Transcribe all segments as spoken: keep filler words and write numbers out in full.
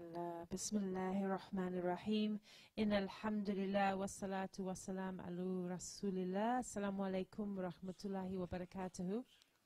Alhamdulillah. Bismillahir Rahmanir Rahim. Innal hamdulillah wassalatu wassalam ala Rasulillah. Assalamu alaikum wa rahmatullahi wa barakatuhu.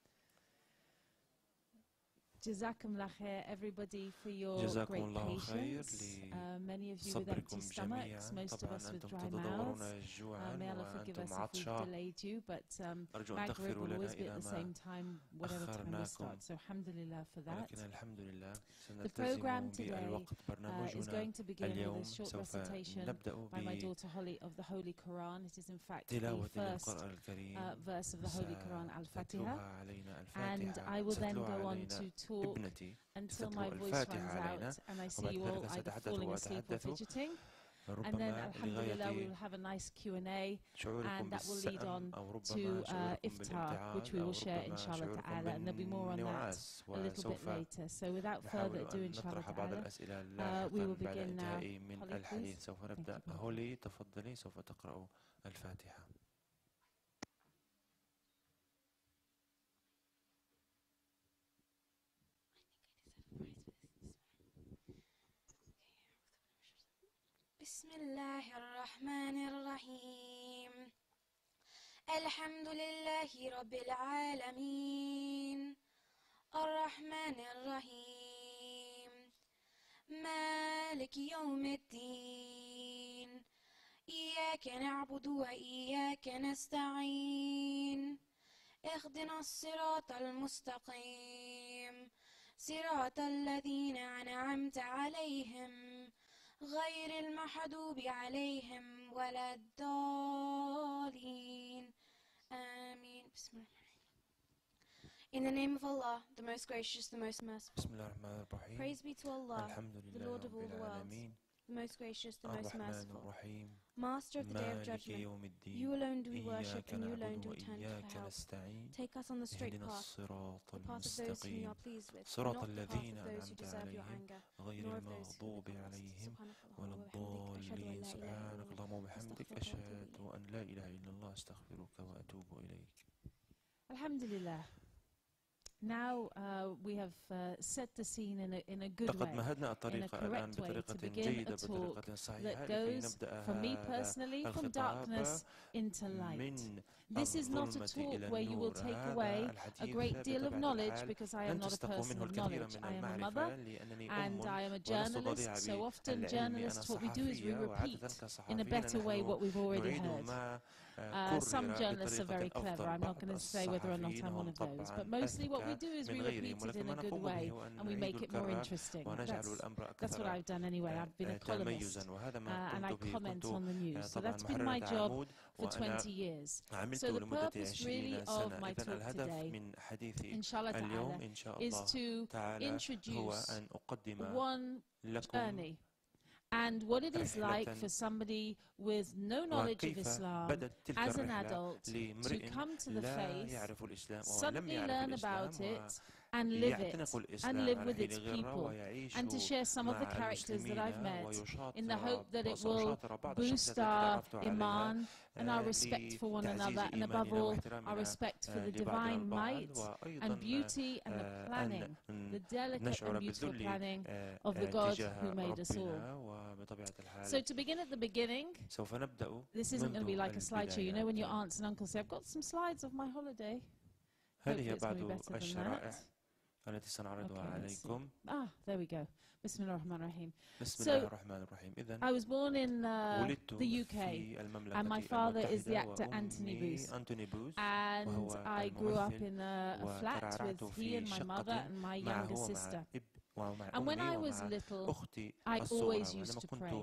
Jazakumullah khair, everybody, for your great patience. Uh, many of you with empty stomachs, most of us with dry mouths. Uh, may Allah forgive us if we've delayed you, but um, Maghrib will always be at the same time, whatever time we start. So alhamdulillah for that. The program today uh, is going to begin with a short recitation by my daughter Holly of the Holy Quran. It is in fact the first uh, verse of the Holy Quran, Al-Fatiha. And I will then go on to talk until my voice runs out and I see you all either falling asleep or fidgeting. And then, alhamdulillah, we will have a nice Q and A, and that will lead on to uh, iftar, which we will share, inshallah ta'ala, and there'll be more on that a little bit later. So without further ado, inshallah ta'ala, uh, we will begin now. Holly, please. بسم الله الرحمن الرحيم الحمد لله رب العالمين الرحمن الرحيم مالك يوم الدين إياك نعبد وإياك نستعين اهدنا الصراط المستقيم صراط الذين أنعمت عليهم غير المحدوب عليهم ولا الضالين آمين. بسم الله. In the name of Allah, the most gracious, the most merciful. Praise be to Allah, the Lord of all the worlds, the most gracious, the most merciful, Master of the Day of Judgment. You alone do we worship, and you alone do we turn to help. Take us on the straight path, the path of those whom you are pleased with, not the path of those who deserve your anger, nor of those who are Alhamdulillah. Now uh, we have uh, set the scene in a, in a good way, in a correct way, to begin a talk that goes, for me personally, from darkness into light. This is not a talk where you will take away a great deal of knowledge, because I am not a person of knowledge. I am a mother and I am a journalist, so often journalists, what we do is we repeat in a better way what we've already heard. Uh, some journalists are very clever. I'm not going to say whether or not I'm one of those, but mostly what we do is we repeat it in a good way and we make it more interesting. That's, that's what I've done anyway. I've been a columnist uh, and I comment on the news. So that's been my job for twenty years. So the purpose really of my talk today, inshallah ta'ala, is to introduce one journey and what it is like for somebody with no knowledge of Islam as an adult to come to the faith, suddenly learn about it, and live it, and live with its people, and to share some of the characters that I've met in the hope that it will boost our iman and our respect for one another, and above all, our respect for the divine might and beauty and the planning, the delicate and beautiful planning of the God who made us all. So to begin at the beginning, this isn't going to be like a slideshow. You know when your aunts and uncles say, I've got some slides of my holiday. Hopefully it's going to be better than that. Okay, ah, there we go. Bismillah ar-Rahman ar-Rahim. So, I was born in uh, the U K, and my father is the actor Anthony Booth. And I grew up in a, a flat with he and my mother and my younger sister. And when I was little, I always used to pray.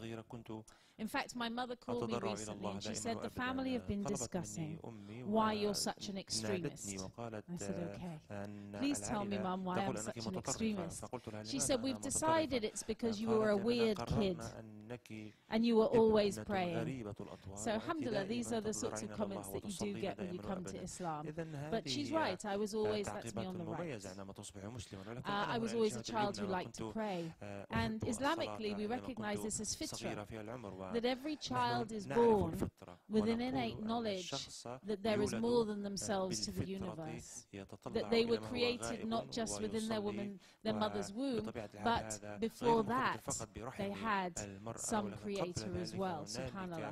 In fact, my mother called me recently and she said, the family have been discussing why you're such an extremist. I said, okay. Please tell me, Mum, why I'm such an extremist. She said, we've decided it's because you were a weird kid. and you were always praying. So, alhamdulillah, these are the sorts of comments that you do get when you come to Islam. But she's right, I was always, that's me on the right. Uh, I was always a child who liked to pray. And Islamically, we recognize this as fitrah, that every child is born with an innate knowledge that there is more than themselves to the universe, that they were created not just within their woman, their mother's womb, but before that they had some creator as well, subhanallah.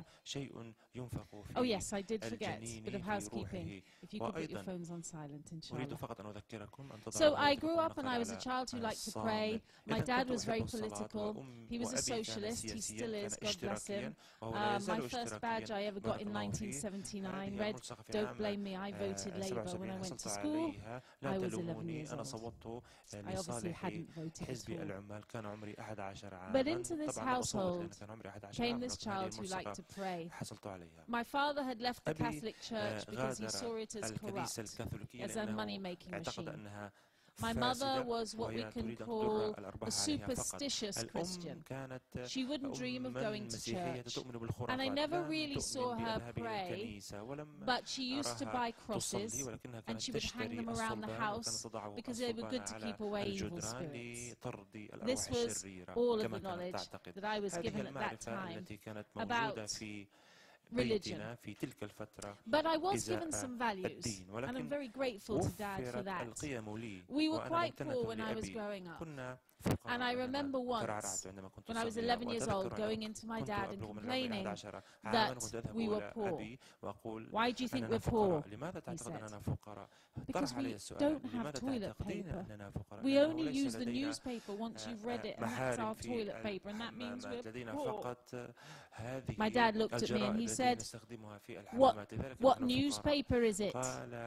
Oh yes, I did forget, a bit of housekeeping. If you could put your phones on silent, inshallah. So I grew up and I was a child who liked to pray. My dad was very political. He was a socialist, he still is, God bless him. Uh, my first badge I ever got in nineteen seventy-nine read, "Don't blame me, I voted Labour." When I went to school, I was eleven years old. I obviously hadn't voted at all. But into this household came this child who liked to pray. My father had left the Catholic Church because he saw it as corrupt, as a money-making machine. My mother was what we can call a superstitious Christian. She wouldn't dream of going to church, and I never really saw her pray, but she used to buy crosses, and she would hang them around the house because they were good to keep away evil spirits. This was all of the knowledge that I was given at that time about religion. But I was given some values, and I'm very grateful to Dad for that. We were quite poor when I was growing up. And I remember once, when I was eleven years old, going into my dad and complaining that we were poor. "Why do you think we're poor?" he said. "Because we don't have toilet paper. We only use the newspaper once you've read it, and that's our toilet paper, and that means we're poor." My dad looked at me and he said, what, what newspaper is it?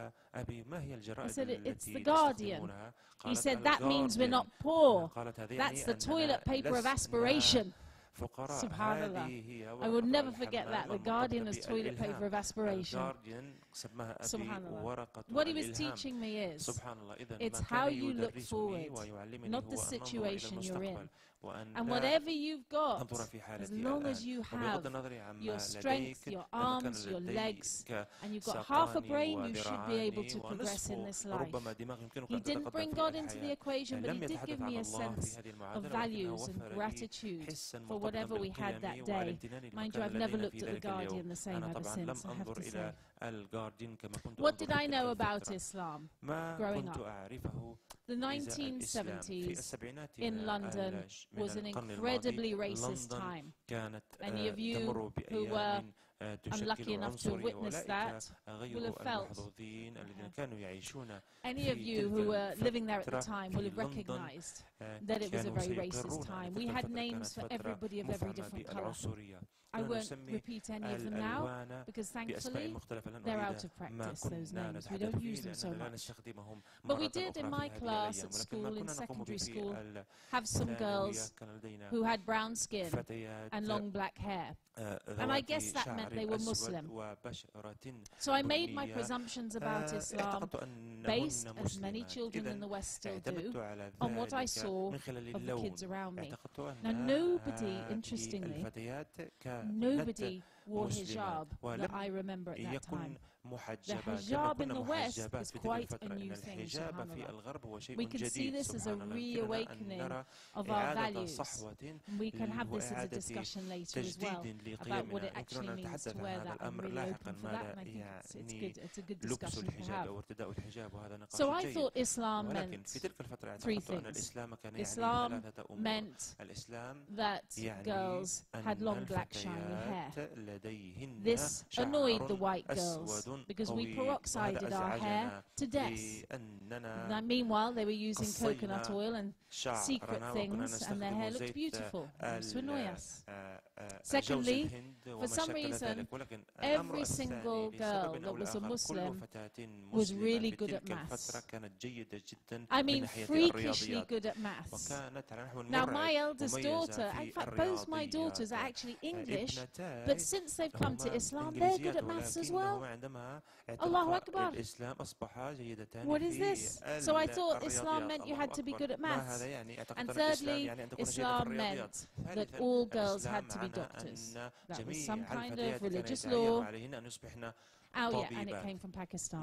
I said, "It's the Guardian." He said, "That means we're not poor. That's the toilet paper of aspiration." Subhanallah. I will never forget that. The Guardian is toilet paper of aspiration. Subhanallah. What he was teaching me is, it's how you look forward, not the situation you're in. And whatever you've got, as long as you have your strength, your arms, your legs, and you've got half a brain, you should be able to progress in this life. He didn't bring God into the equation, but he did give me a sense of values and gratitude for whatever we had that day. Mind you, I've never looked at the Guardian the same ever since, I have to say. What did I know about Islam growing up? The nineteen seventies in London was an incredibly racist time. Any of you who were unlucky enough to have witnessed that will have felt. Any of you who were living there at the time will have recognized that it was a very racist time. We had names for everybody of every different color. I won't repeat any of them now, because thankfully they're out of practice, those names. We don't use them so much. But we did in my class at school, in secondary school, have some girls who had brown skin and long black hair. And I guess that meant they were Muslim. So I made my presumptions about Islam based, as many children in the West still do, on what I saw of the kids around me. Now nobody, interestingly, nobody wore hijab that I remember at that time. The hijab in the West is quite a new thing, subhanAllah. We can see this as a reawakening of our values. And we can have this as a discussion later as well, about what it actually means to wear that. I'm really open for that, and I think it's, it's good. It's a good discussion to have. So I thought Islam meant three things. Islam meant that girls had long black shiny hair. This annoyed the white girls, because we peroxided our hair to death. Now, meanwhile, they were using coconut oil and secret things, and their hair looked beautiful. It used to annoy us. Secondly, for some reason, every single girl that was a Muslim was really good at maths. I mean, freakishly good at maths. Now, my eldest daughter, in fact, both my daughters are actually English, but since since they've come to Islam, they're good at maths as well. Allahu Akbar. What is this? So I thought Islam meant you had to be good at maths. And thirdly, Islam meant that all girls had to be doctors. That was some kind of religious law. Oh yeah, and it came from Pakistan.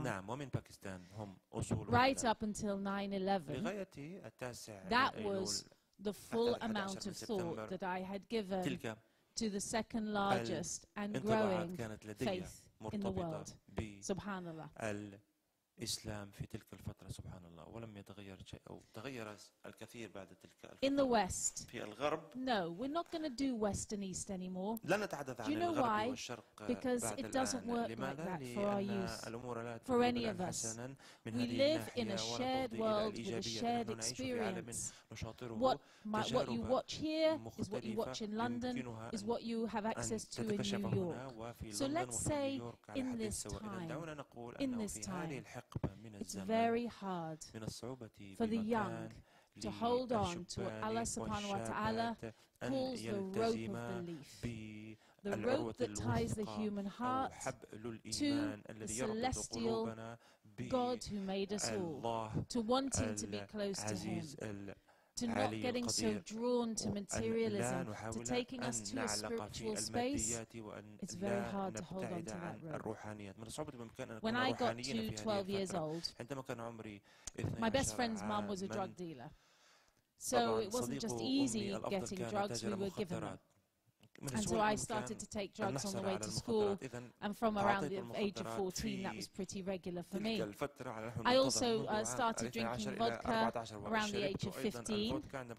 Right up until nine eleven, that was the full amount of thought that I had given to the second largest and growing faith in the world. Subhanallah. الإسلام في تلك الفترة سبحان الله ولم يتغير شيء أو تغير الكثير بعد تلك الفترة. In the West, في الغرب, no, we're not going to do West and East anymore. لا نتحدث عن الغرب والشرق Because it doesn't work like that for our youth, for any of us. We live in a shared world with a shared experience. What, my, what you watch here is what you watch in London, is what you have access to in New York. So let's say in this time, in this time, it's very hard for the young to hold on to what Allah subhanahu wa ta'ala calls the rope of belief. The rope that ties the human heart to the celestial God who made us all, to wanting to be close to Him, to not getting so drawn to materialism, to taking us to a spiritual space. It's very hard to hold on to that rope. When I got to twelve years old, my best friend's mum was a drug dealer. So it wasn't just easy getting drugs, we were given them. And so I started to take drugs on the way to school, and from around the age of fourteen, that was pretty regular for me. I also uh, started drinking vodka around the age of fifteen.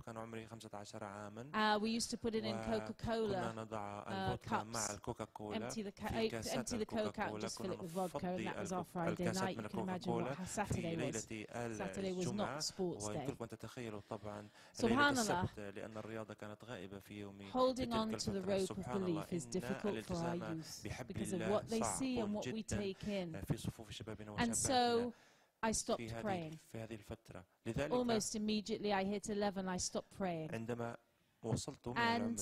Uh, we used to put it in Coca-Cola uh, cups, empty the, ca empty the Coke out and just fill it with vodka, and that was our Friday night. You can imagine what Saturday was. Saturday was not sports day. Subhanallah, holding on to the rope of belief is difficult for our youth because of what they see and what we take in. And so I stopped praying. Almost immediately I hit eleven, I stopped praying. And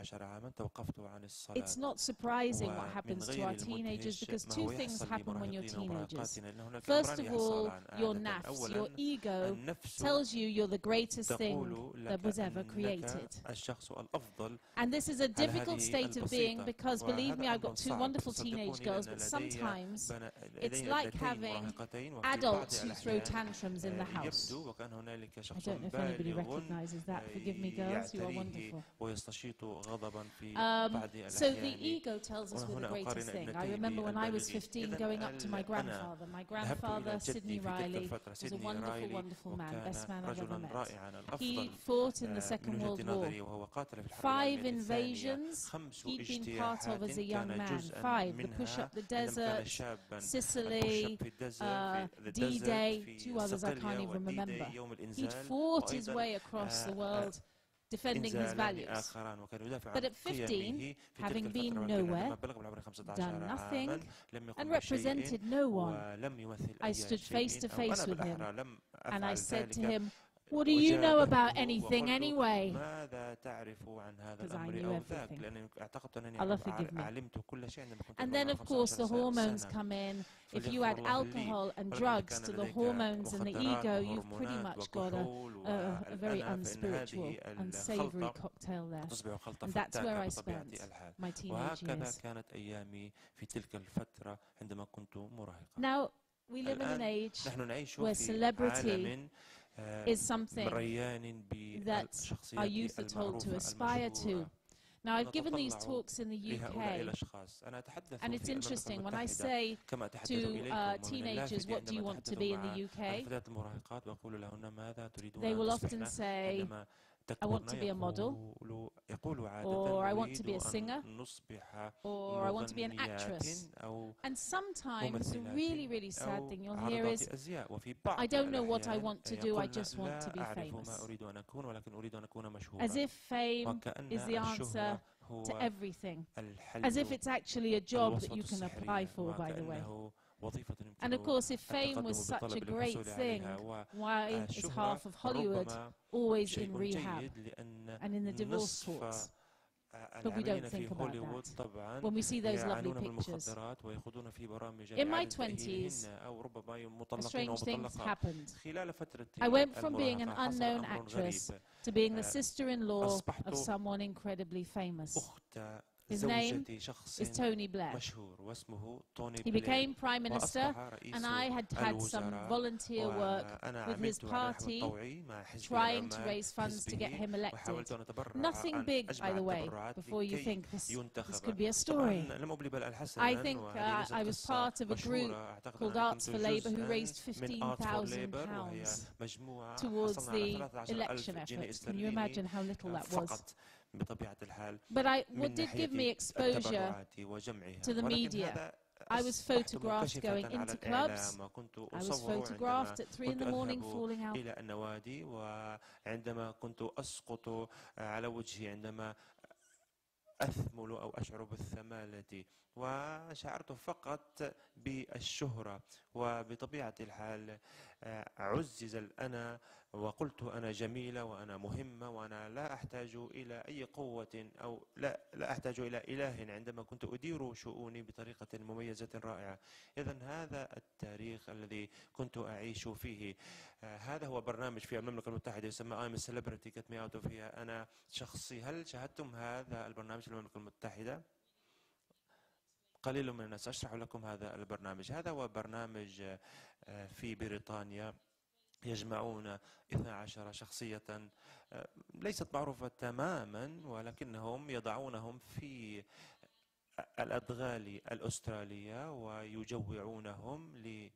it's not surprising what happens to our teenagers, because two things happen when you're teenagers. First of all, your nafs, your ego, tells you you're the greatest thing that was ever created. And this is a difficult state of being because, believe me, I've got two wonderful teenage girls, but sometimes it's like having adults who throw tantrums in the house. I don't know if anybody recognizes that. Forgive me, girls, you are wonderful. Um, so the ego tells us we're the greatest thing. I remember when I was fifteen going up to my grandfather. My grandfather, Sidney Riley, was a wonderful, wonderful man, best man I've ever met. He fought in the Second World War. Five invasions he'd been part of as a young man. Five. The push up the desert, Sicily, uh, D-Day, two others I can't even remember. He'd fought his way across the world defending his values. But at fifteen, having been nowhere, done nothing, and represented no one, I stood face to face with him, and I said to him, "What do you know about anything anyway?" Because I knew everything. Allah forgive me. And then, of course, the hormones come in. If you add alcohol and drugs to the hormones and the ego, you've pretty much got a, a, a very unspiritual, unsavory cocktail there. And that's where I spent my teenage years. Now, we live in an age where celebrity is something that our youth are told to aspire to. Now, I've given these talks in the U K, and it's interesting, when I say to uh, teenagers, what do you want to be in the U K? They will often say, I want to be a model, or I want to be a singer, or I want to be an actress. And sometimes the really, really sad thing you'll hear is, I don't know what I want to do, I just want to be famous. As if fame is the answer to everything. As if it's actually a job that you can apply for, by the way. And of course, if fame was such a great thing, why is half of Hollywood always in rehab and in the divorce courts? But we don't think about that when we see those lovely pictures. In my twenties, a strange thing happened. I went from being an unknown actress to being the sister-in-law of someone incredibly famous. His name is Tony Blair. He became Prime Minister, and I had had some volunteer work with his party trying to raise funds to get him elected. Nothing big, by the way, before you think this, this could be a story. I think uh, I was part of a group called Arts for Labour who raised fifteen thousand pounds towards the election effort. Can you imagine how little that was? But I, what did give me exposure to the media, I was photographed going into clubs. I was photographed at three in the morning falling out. أثمل أو أشعر بالثمالة، وشعرت فقط بالشهرة، وبطبيعة الحال عزز الأنا وقلت أنا جميلة وأنا مهمة وأنا لا أحتاج إلى أي قوة أو لا, لا أحتاج إلى إله عندما كنت أدير شؤوني بطريقة مميزة رائعة. إذن هذا التاريخ الذي كنت أعيش فيه. هذا هو برنامج في المملكة المتحدة يسمى I'm a Celebrity Get Me Out of Here. أنا شخصي. هل شاهدتم هذا البرنامج في المملكة المتحدة؟ قليل من الناس. أشرح لكم هذا البرنامج. هذا هو برنامج في بريطانيا يجمعون اثنتي عشرة شخصية ليست معروفة تماما، ولكنهم يضعونهم في الأدغال الأسترالية ويجوعونهم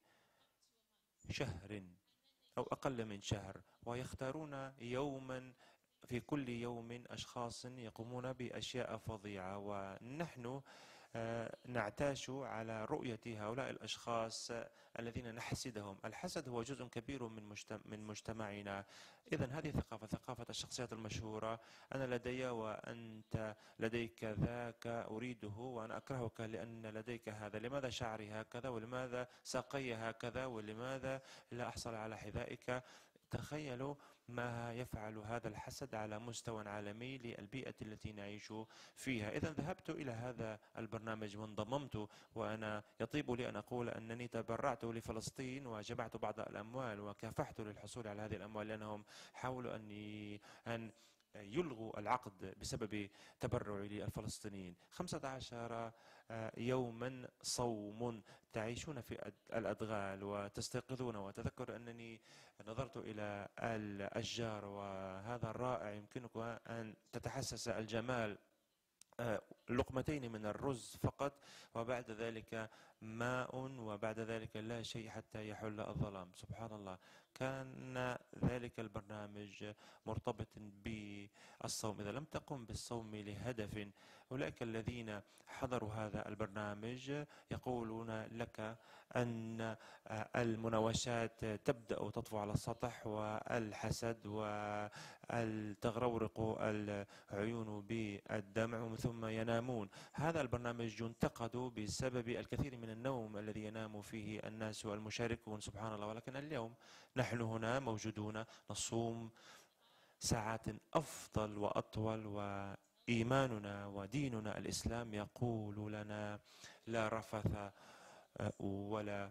لشهر أو أقل من شهر، ويختارون يوما في كل يوم أشخاص يقومون بأشياء فظيعة، ونحن نعتاش على رؤية هؤلاء الأشخاص الذين نحسدهم. الحسد هو جزء كبير من من مجتمعنا. إذن هذه ثقافة ثقافة الشخصيات المشهورة. أنا لدي وأنت لديك ذاك أريده وأنا أكرهك لأن لديك هذا. لماذا شعري هكذا؟ ولماذا ساقي هكذا؟ ولماذا لا أحصل على حذائك؟ تخيلوا ما يفعل هذا الحسد على مستوى عالمي للبيئة التي نعيش فيها. إذا ذهبت إلى هذا البرنامج وانضممت، وأنا يطيب لي أن أقول أنني تبرعت لفلسطين وجمعت بعض الأموال وكافحت للحصول على هذه الأموال، لأنهم حاولوا أن أن يلغوا العقد بسبب تبرعي للفلسطينيين. خمسة عشر يوما صوم تعيشون في الأدغال وتستيقظون. وتذكر أنني نظرت إلى الأشجار وهذا الرائع، يمكنك أن تتحسس الجمال. لقمتين من الرز فقط، وبعد ذلك ماء، وبعد ذلك لا شيء حتى يحل الظلام. سبحان الله. كان ذلك البرنامج مرتبط بالصوم. إذا لم تقم بالصوم لهدف، أولئك الذين حضروا هذا البرنامج يقولون لك أن المناوشات تبدأ تطفو على السطح، والحسد وتغرورق العيون بالدمع ثم ينامون. هذا البرنامج ينتقد بسبب الكثير من النوم الذي ينام فيه الناس والمشاركون. سبحان الله. ولكن اليوم نحن هنا موجودون نصوم ساعات أفضل وأطول، وإيماننا وديننا الإسلام يقول لنا لا رفث ولا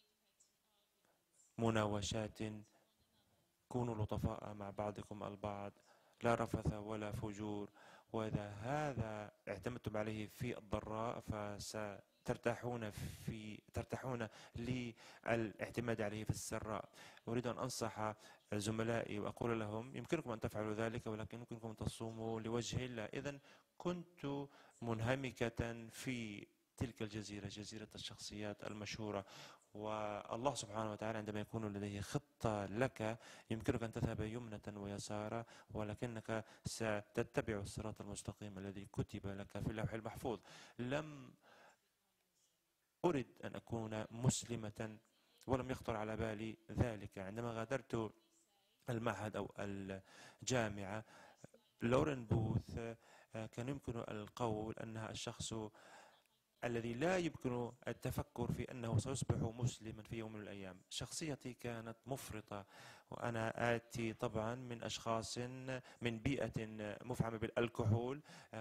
مناوشات، كونوا لطفاء مع بعضكم البعض، لا رفث ولا فجور. وإذا هذا اعتمدتم عليه في الضراء فسترتاحون في ترتاحون للاعتماد عليه في السراء. أريد أن أنصح زملائي وأقول لهم يمكنكم أن تفعلوا ذلك، ولكن يمكنكم أن تصوموا لوجه الله. إذن كنت منهمكة في تلك الجزيرة، جزيرة الشخصيات المشهورة. والله سبحانه وتعالى عندما يكون لديه خطة لك يمكنك أن تذهب يمنة ويسارا، ولكنك ستتبع الصراط المستقيم الذي كتب لك في اللوح المحفوظ. لم أرد أن أكون مسلمة ولم يخطر على بالي ذلك. عندما غادرت المعهد أو الجامعة، لورين بوث كان يمكن القول أنها الشخص الذي لا يمكن التفكر في أنه سيصبح مسلما في يوم من الأيام. شخصيتي كانت مفرطة، وأنا آتي طبعا من أشخاص من بيئة مفعمة بالكحول.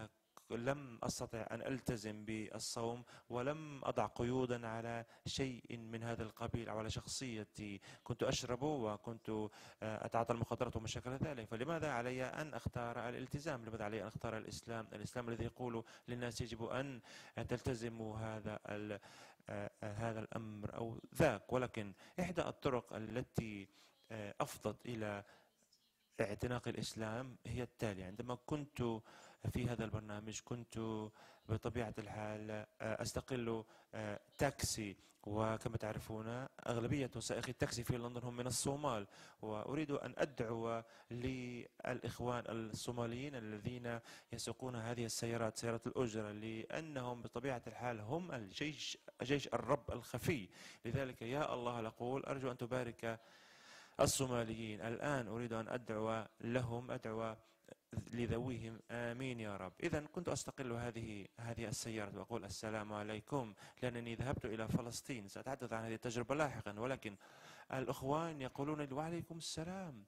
لم أستطع أن ألتزم بالصوم، ولم أضع قيودا على شيء من هذا القبيل أو على شخصيتي. كنت أشرب وكنت أتعاطى المخدرات وما شابه ذلك. فلماذا علي أن أختار الالتزام؟ لماذا علي أن أختار الإسلام؟ الإسلام الذي يقول للناس يجب أن تلتزموا هذا هذا الأمر أو ذاك. ولكن إحدى الطرق التي أفضت إلى اعتناق الإسلام هي التالية. عندما كنت في هذا البرنامج كنت بطبيعة الحال أستقل تاكسي، وكما تعرفون أغلبية سائقي التاكسي في لندن هم من الصومال، وأريد أن أدعو للإخوان الصوماليين الذين يسوقون هذه السيارات، سيارات الأجرة، لأنهم بطبيعة الحال هم الجيش جيش الرب الخفي. لذلك يا الله أقول أرجو أن تبارك الصوماليين. الآن أريد أن أدعو لهم، أدعو لذويهم، آمين يا رب. إذن كنت أستقل هذه هذه السيارة وأقول السلام عليكم، لأنني ذهبت إلى فلسطين. سأتحدث عن هذه التجربة لاحقا، ولكن الأخوان يقولون لي وعليكم السلام.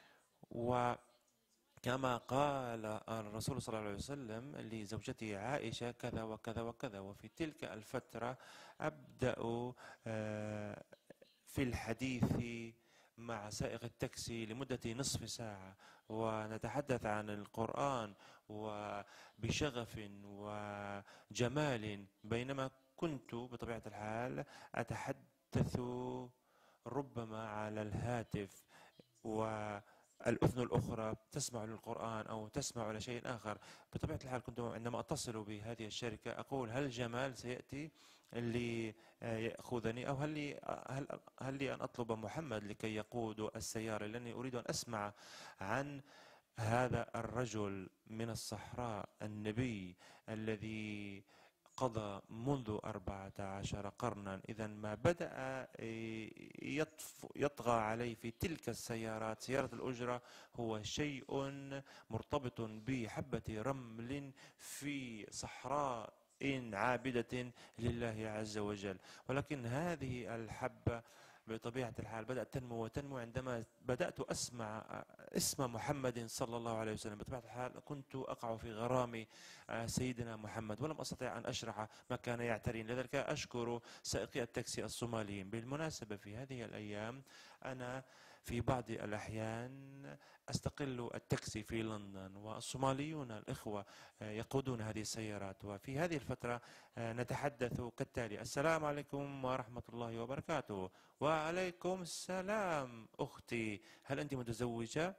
وكما قال الرسول صلى الله عليه وسلم لزوجته عائشة كذا وكذا وكذا. وفي تلك الفترة أبدأ في الحديث مع سائق التاكسي لمدة نصف ساعة، ونتحدث عن القرآن وبشغف وجمال، بينما كنت بطبيعة الحال أتحدث ربما على الهاتف والأذن الأخرى تسمع للقرآن أو تسمع لشيء آخر. بطبيعة الحال كنت عندما أتصل بهذه الشركة أقول هل جمال سيأتي اللي يأخذني، أو هل لي, هل, هل لي أن أطلب محمد لكي يقود السيارة، لأني أريد أن أسمع عن هذا الرجل من الصحراء، النبي الذي قضى منذ أربعة عشر قرنا. إذا ما بدأ يطغى علي في تلك السيارات، سيارة الأجرة، هو شيء مرتبط بحبة رمل في صحراء إن عابدة لله عز وجل. ولكن هذه الحبة بطبيعة الحال بدأت تنمو وتنمو عندما بدأت أسمع اسم محمد صلى الله عليه وسلم. بطبيعة الحال كنت أقع في غرام سيدنا محمد، ولم أستطع أن أشرح ما كان يعترين. لذلك أشكر سائقي التاكسي الصوماليين. بالمناسبة في هذه الأيام أنا في بعض الأحيان أستقل التاكسي في لندن، والصوماليون الإخوة يقودون هذه السيارات. وفي هذه الفترة نتحدث كالتالي: السلام عليكم ورحمة الله وبركاته. وعليكم السلام أختي، هل أنت متزوجة؟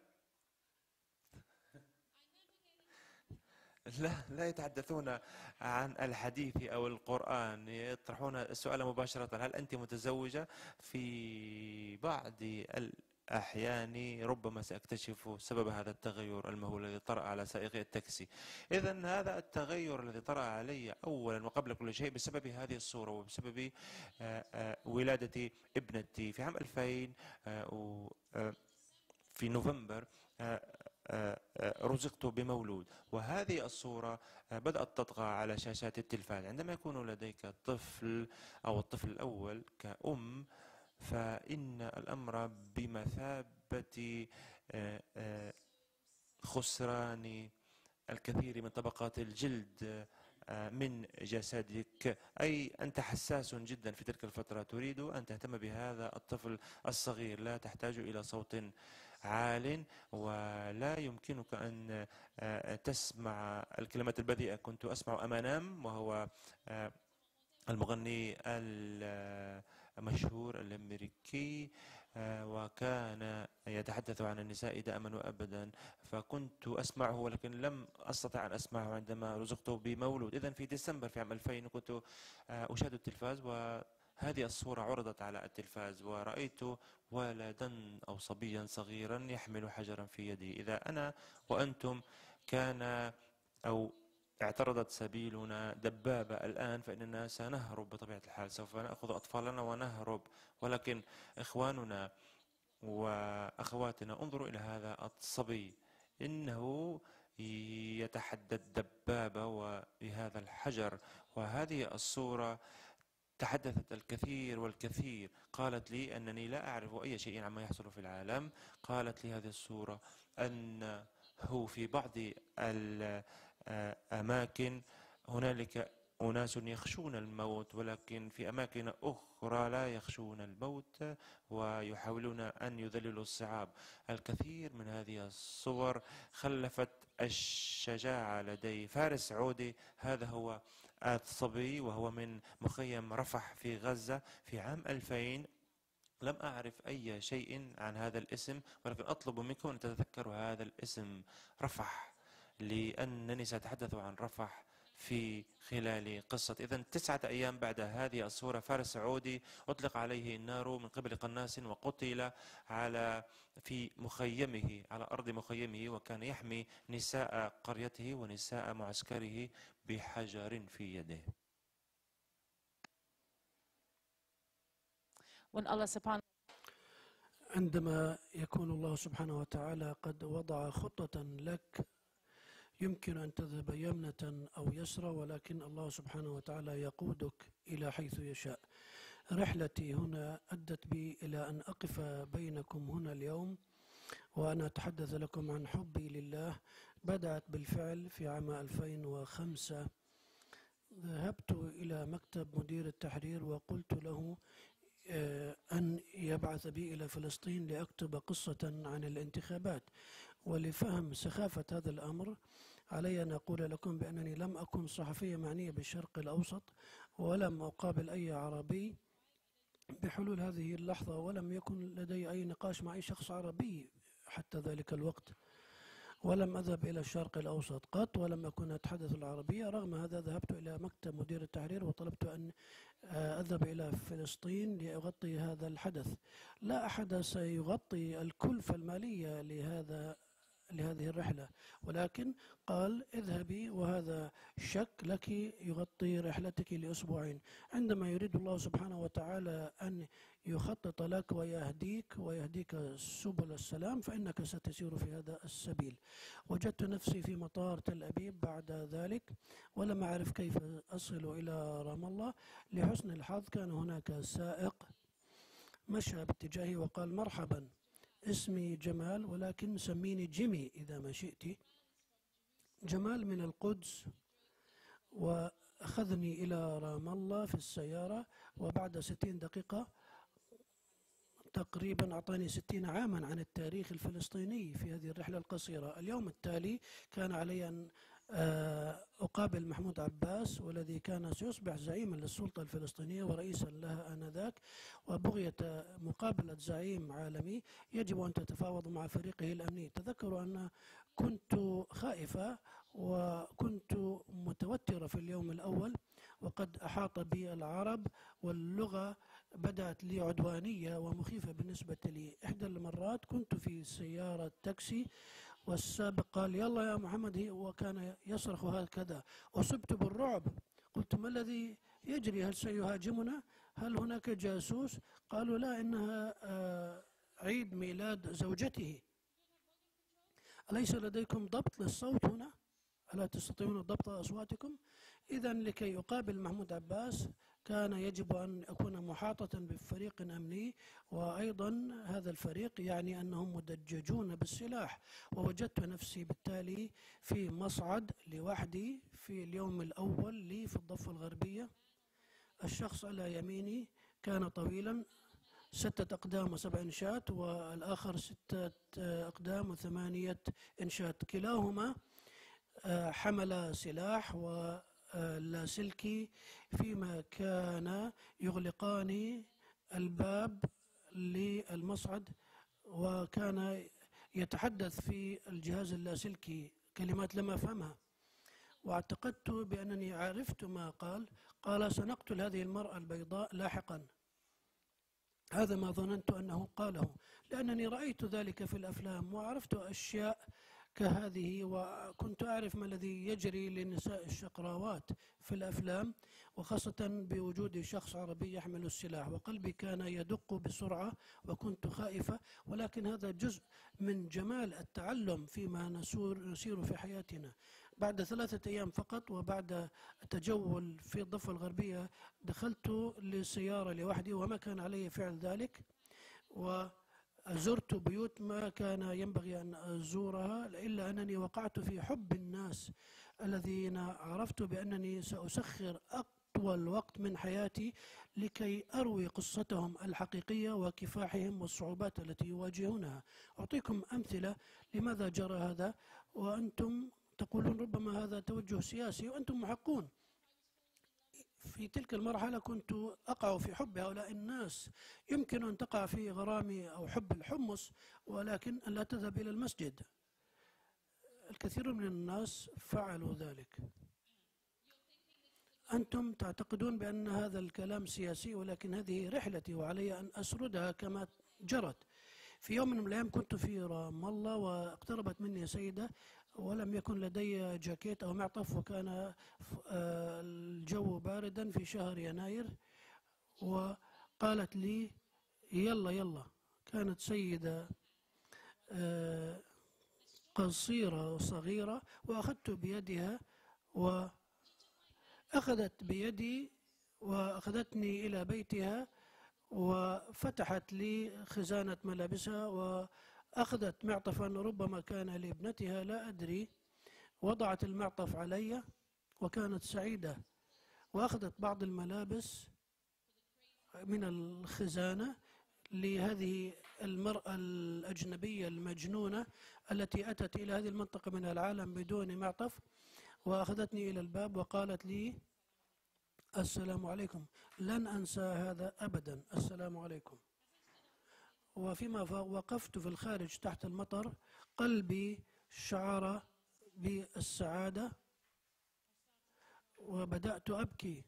لا لا يتحدثون عن الحديث أو القرآن، يطرحون السؤال مباشرة: هل أنت متزوجة؟ في بعض الأحيان ربما سأكتشف سبب هذا التغير المهول الذي طرأ على سائقي التاكسي. إذن هذا التغير الذي طرأ علي أولا وقبل كل شيء بسبب هذه الصورة وبسبب ولادة ابنتي في عام ألفين في نوفمبر. رزقت بمولود، وهذه الصورة بدأت تطغى على شاشات التلفاز. عندما يكون لديك طفل أو الطفل الأول كأم، فإن الأمر بمثابة خسران الكثير من طبقات الجلد من جسدك، أي أنت حساس جدا في تلك الفترة، تريد أن تهتم بهذا الطفل الصغير، لا تحتاج إلى صوت عال ولا يمكنك أن تسمع الكلمات البذيئة. كنت أسمع أمانام، وهو المغني المشهور الأمريكي، وكان يتحدث عن النساء دائما وأبدا، فكنت أسمعه ولكن لم أستطع أن أسمعه عندما رزقت بمولود. إذن في ديسمبر في عام ألفين كنت أشاهد التلفاز، وهذه الصورة عرضت على التلفاز، ورأيت ولدا أو صبيا صغيرا يحمل حجرا في يده. إذا أنا وأنتم كان أو اعترضت سبيلنا دبابة الآن، فإننا سنهرب بطبيعة الحال، سوف نأخذ أطفالنا ونهرب. ولكن إخواننا وأخواتنا، انظروا إلى هذا الصبي، إنه يتحدى الدبابة وبهذا الحجر. وهذه الصورة تحدثت الكثير والكثير. قالت لي أنني لا أعرف أي شيء عما يحصل في العالم. قالت لي هذه الصورة أنه في بعض أماكن هنالك أناس يخشون الموت، ولكن في أماكن أخرى لا يخشون الموت ويحاولون أن يذللوا الصعاب. الكثير من هذه الصور خلفت الشجاعة لدي فارس عودي. هذا هو الصبي وهو من مخيم رفح في غزة في عام ألفين. لم أعرف أي شيء عن هذا الاسم، ولكن أطلب منكم أن تتذكروا هذا الاسم رفح، لأنني سأتحدث عن رفح في خلال قصة. إذن تسعة أيام بعد هذه الصورة فارس عودي أطلق عليه النار من قبل قناص وقتل على في مخيمه، على أرض مخيمه، وكان يحمي نساء قريته ونساء معسكره بحجر في يده. عندما يكون الله سبحانه وتعالى قد وضع خطة لك يمكن أن تذهب يمنة أو يسرى، ولكن الله سبحانه وتعالى يقودك إلى حيث يشاء. رحلتي هنا أدت بي إلى أن أقف بينكم هنا اليوم وأنا أتحدث لكم عن حبي لله. بدأت بالفعل في عام ألفين وخمسة. ذهبت إلى مكتب مدير التحرير وقلت له أن يبعث بي إلى فلسطين لأكتب قصة عن الانتخابات. ولفهم سخافة هذا الأمر علي أن أقول لكم بأنني لم أكن صحفية معنية بالشرق الأوسط، ولم أقابل أي عربي بحلول هذه اللحظة، ولم يكن لدي أي نقاش مع أي شخص عربي حتى ذلك الوقت، ولم أذهب إلى الشرق الأوسط قط، ولم أكن أتحدث العربية. رغم هذا ذهبت إلى مكتب مدير التحرير وطلبت أن أذهب إلى فلسطين لأغطي هذا الحدث. لا أحد سيغطي الكلفة المالية لهذا لهذه الرحلة، ولكن قال اذهبي وهذا شك لك يغطي رحلتك لأسبوعين. عندما يريد الله سبحانه وتعالى أن يخطط لك ويهديك ويهديك سبل السلام فإنك ستسير في هذا السبيل. وجدت نفسي في مطار تل أبيب بعد ذلك ولم أعرف كيف أصل إلى رام الله. لحسن الحظ كان هناك سائق مشى باتجاهي وقال مرحبا، اسمي جمال ولكن سميني جيمي إذا ما شئت. جمال من القدس، وأخذني إلى رام الله في السيارة، وبعد ستين دقيقة تقريبا أعطاني ستين عاما عن التاريخ الفلسطيني في هذه الرحلة القصيرة. اليوم التالي كان علي أن أقابل محمود عباس، والذي كان سيصبح زعيما للسلطة الفلسطينية ورئيسا لها آنذاك، وبغية مقابلة زعيم عالمي يجب أن تتفاوض مع فريقه الأمني. تذكروا أن كنت خائفة وكنت متوترة في اليوم الأول، وقد أحاط بي العرب واللغة بدأت لي عدوانية ومخيفة بالنسبة لي. إحدى المرات كنت في سيارة تاكسي والسابق قال يلا يا محمد، وكان يصرخ هكذا. أصبت بالرعب، قلت ما الذي يجري؟ هل سيهاجمنا؟ هل هناك جاسوس؟ قالوا لا، إنها عيد ميلاد زوجته. أليس لديكم ضبط للصوت هنا؟ ألا تستطيعون ضبط أصواتكم؟ إذا لكي أقابل محمود عباس كان يجب أن أكون محاطة بفريق أمني، وأيضا هذا الفريق يعني أنهم مدججون بالسلاح. ووجدت نفسي بالتالي في مصعد لوحدي في اليوم الأول لي في الضفة الغربية. الشخص على يميني كان طويلا، ستة أقدام وسبع إنشات، والآخر ستة أقدام وثمانية إنشات. كلاهما حمل سلاح ولاسلكي، فيما كان يغلقان الباب للمصعد، وكان يتحدث في الجهاز اللاسلكي كلمات لم أفهمها، واعتقدت بأنني عرفت ما قال. قال سنقتل هذه المرأة البيضاء لاحقا. هذا ما ظننت أنه قاله، لأنني رأيت ذلك في الأفلام وعرفت أشياء كهذه، وكنت أعرف ما الذي يجري للنساء الشقراوات في الأفلام، وخاصة بوجود شخص عربي يحمل السلاح. وقلبي كان يدق بسرعة وكنت خائفة، ولكن هذا جزء من جمال التعلم فيما نسير في حياتنا. بعد ثلاثة أيام فقط وبعد تجول في الضفة الغربية دخلت للسيارة لوحدي، وما كان علي فعل ذلك، و زرت بيوت ما كان ينبغي أن أزورها، إلا أنني وقعت في حب الناس الذين عرفت بأنني سأسخر أطول وقت من حياتي لكي أروي قصتهم الحقيقية وكفاحهم والصعوبات التي يواجهونها. أعطيكم أمثلة لماذا جرى هذا، وأنتم تقولون ربما هذا توجه سياسي، وأنتم محقون. في تلك المرحلة كنت أقع في حب هؤلاء الناس. يمكن أن تقع في غرام أو حب الحمص، ولكن أن لا تذهب إلى المسجد. الكثير من الناس فعلوا ذلك. أنتم تعتقدون بأن هذا الكلام سياسي، ولكن هذه رحلتي وعلي أن أسردها كما جرت. في يوم من الأيام كنت في رام الله، واقتربت مني سيدة ولم يكن لدي جاكيت أو معطف، وكان الجو باردا في شهر يناير، وقالت لي يلا يلا. كانت سيدة قصيرة وصغيرة، وأخذت بيدها وأخذت بيدي وأخذتني إلى بيتها، وفتحت لي خزانة ملابسها وأخذت معطفا ربما كان لابنتها لا أدري، وضعت المعطف علي وكانت سعيدة، وأخذت بعض الملابس من الخزانة لهذه المرأة الأجنبية المجنونة التي أتت إلى هذه المنطقة من العالم بدون معطف، وأخذتني إلى الباب وقالت لي السلام عليكم. لن أنسى هذا أبدا، السلام عليكم. وفيما وقفت في الخارج تحت المطر قلبي شعر بالسعادة وبدأت أبكي،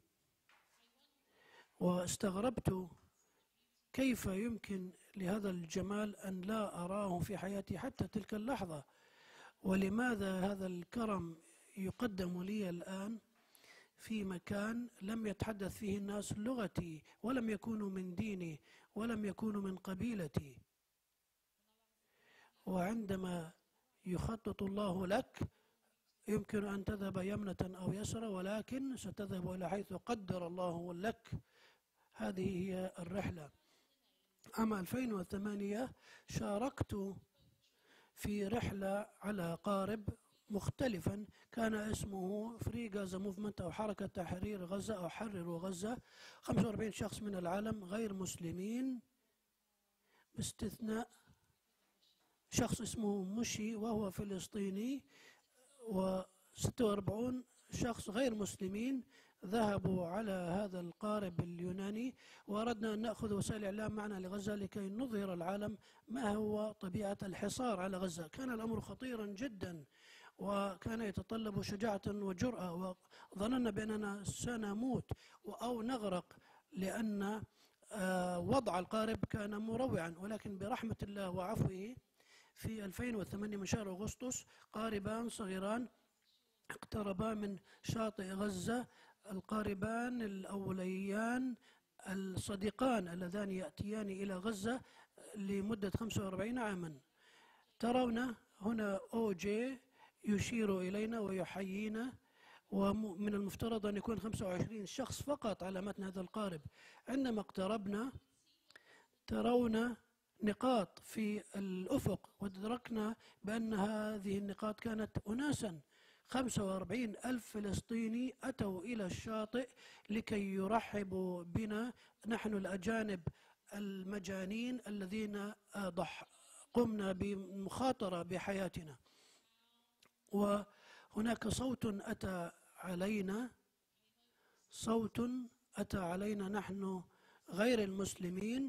واستغربت كيف يمكن لهذا الجمال أن لا أراه في حياتي حتى تلك اللحظة، ولماذا هذا الكرم يقدم لي الآن في مكان لم يتحدث فيه الناس لغتي، ولم يكونوا من ديني، ولم يكونوا من قبيلتي. وعندما يخطط الله لك يمكن أن تذهب يمنة أو يسرى، ولكن ستذهب إلى حيث قدر الله لك. هذه هي الرحلة. عام ألفين وثمانية شاركت في رحلة على قارب مختلفا، كان اسمه فري غازا موفمنت أو حركة تحرير غزة أو حرروا غزة. خمسة وأربعين شخص من العالم غير مسلمين باستثناء شخص اسمه مشي وهو فلسطيني، وستة وأربعين شخص غير مسلمين ذهبوا على هذا القارب اليوناني، وأردنا أن نأخذ وسائل الإعلام معنا لغزة لكي نظهر العالم ما هو طبيعة الحصار على غزة. كان الأمر خطيرا جدا، وكان يتطلب شجاعة وجرأة، وظننا بأننا سنموت أو نغرق، لأن وضع القارب كان مروعا. ولكن برحمة الله وعفوه في ألفين وثمانية من شهر أغسطس قاربان صغيران اقتربا من شاطئ غزة، القاربان الأوليان الصديقان اللذان يأتيان إلى غزة لمدة خمسة وأربعين عاما. ترون هنا أو جي يشير إلينا ويحيينا، ومن المفترض أن يكون خمسة وعشرين شخص فقط على متن هذا القارب. عندما اقتربنا ترون نقاط في الأفق، وأدركنا بأن هذه النقاط كانت أناسا. خمسة وأربعين ألف فلسطيني أتوا إلى الشاطئ لكي يرحبوا بنا، نحن الأجانب المجانين الذين قمنا بمخاطرة بحياتنا. وهناك صوت أتى علينا، صوت أتى علينا نحن غير المسلمين،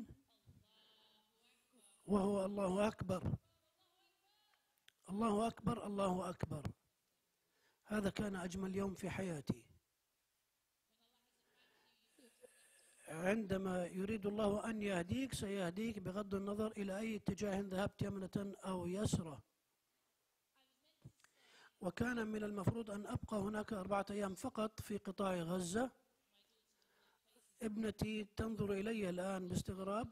وهو الله أكبر الله أكبر الله أكبر. هذا كان أجمل يوم في حياتي. عندما يريد الله أن يهديك سيهديك بغض النظر إلى أي اتجاه ذهبت، يمنة أو يسرى. وكان من المفروض أن أبقى هناك أربعة أيام فقط في قطاع غزة. ابنتي تنظر إلي الآن باستغراب،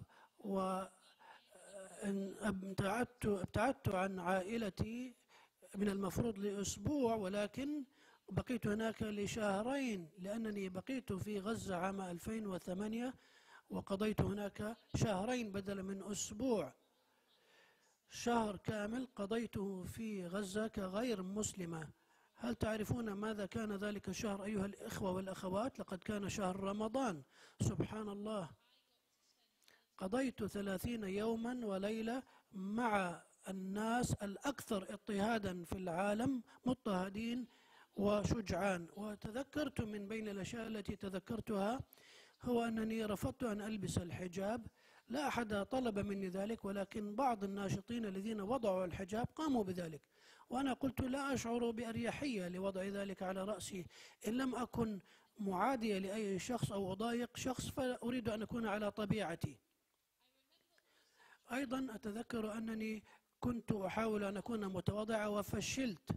وابتعدت ابتعدت عن عائلتي من المفروض لأسبوع، ولكن بقيت هناك لشهرين، لأنني بقيت في غزة عام ألفين وثمانية وقضيت هناك شهرين بدلا من أسبوع. شهر كامل قضيته في غزة كغير مسلمة. هل تعرفون ماذا كان ذلك الشهر أيها الإخوة والأخوات؟ لقد كان شهر رمضان. سبحان الله. قضيت ثلاثين يوما وليلة مع الناس الأكثر اضطهادا في العالم، مضطهدين وشجعان. وتذكرت من بين الأشياء التي تذكرتها هو أنني رفضت أن ألبس الحجاب. لا أحد طلب مني ذلك، ولكن بعض الناشطين الذين وضعوا الحجاب قاموا بذلك، وأنا قلت لا أشعر بأريحية لوضع ذلك على رأسي. إن لم أكن معادية لأي شخص أو أضايق شخص فأريد أن أكون على طبيعتي. أيضا أتذكر أنني كنت أحاول أن أكون متواضعة وفشلت.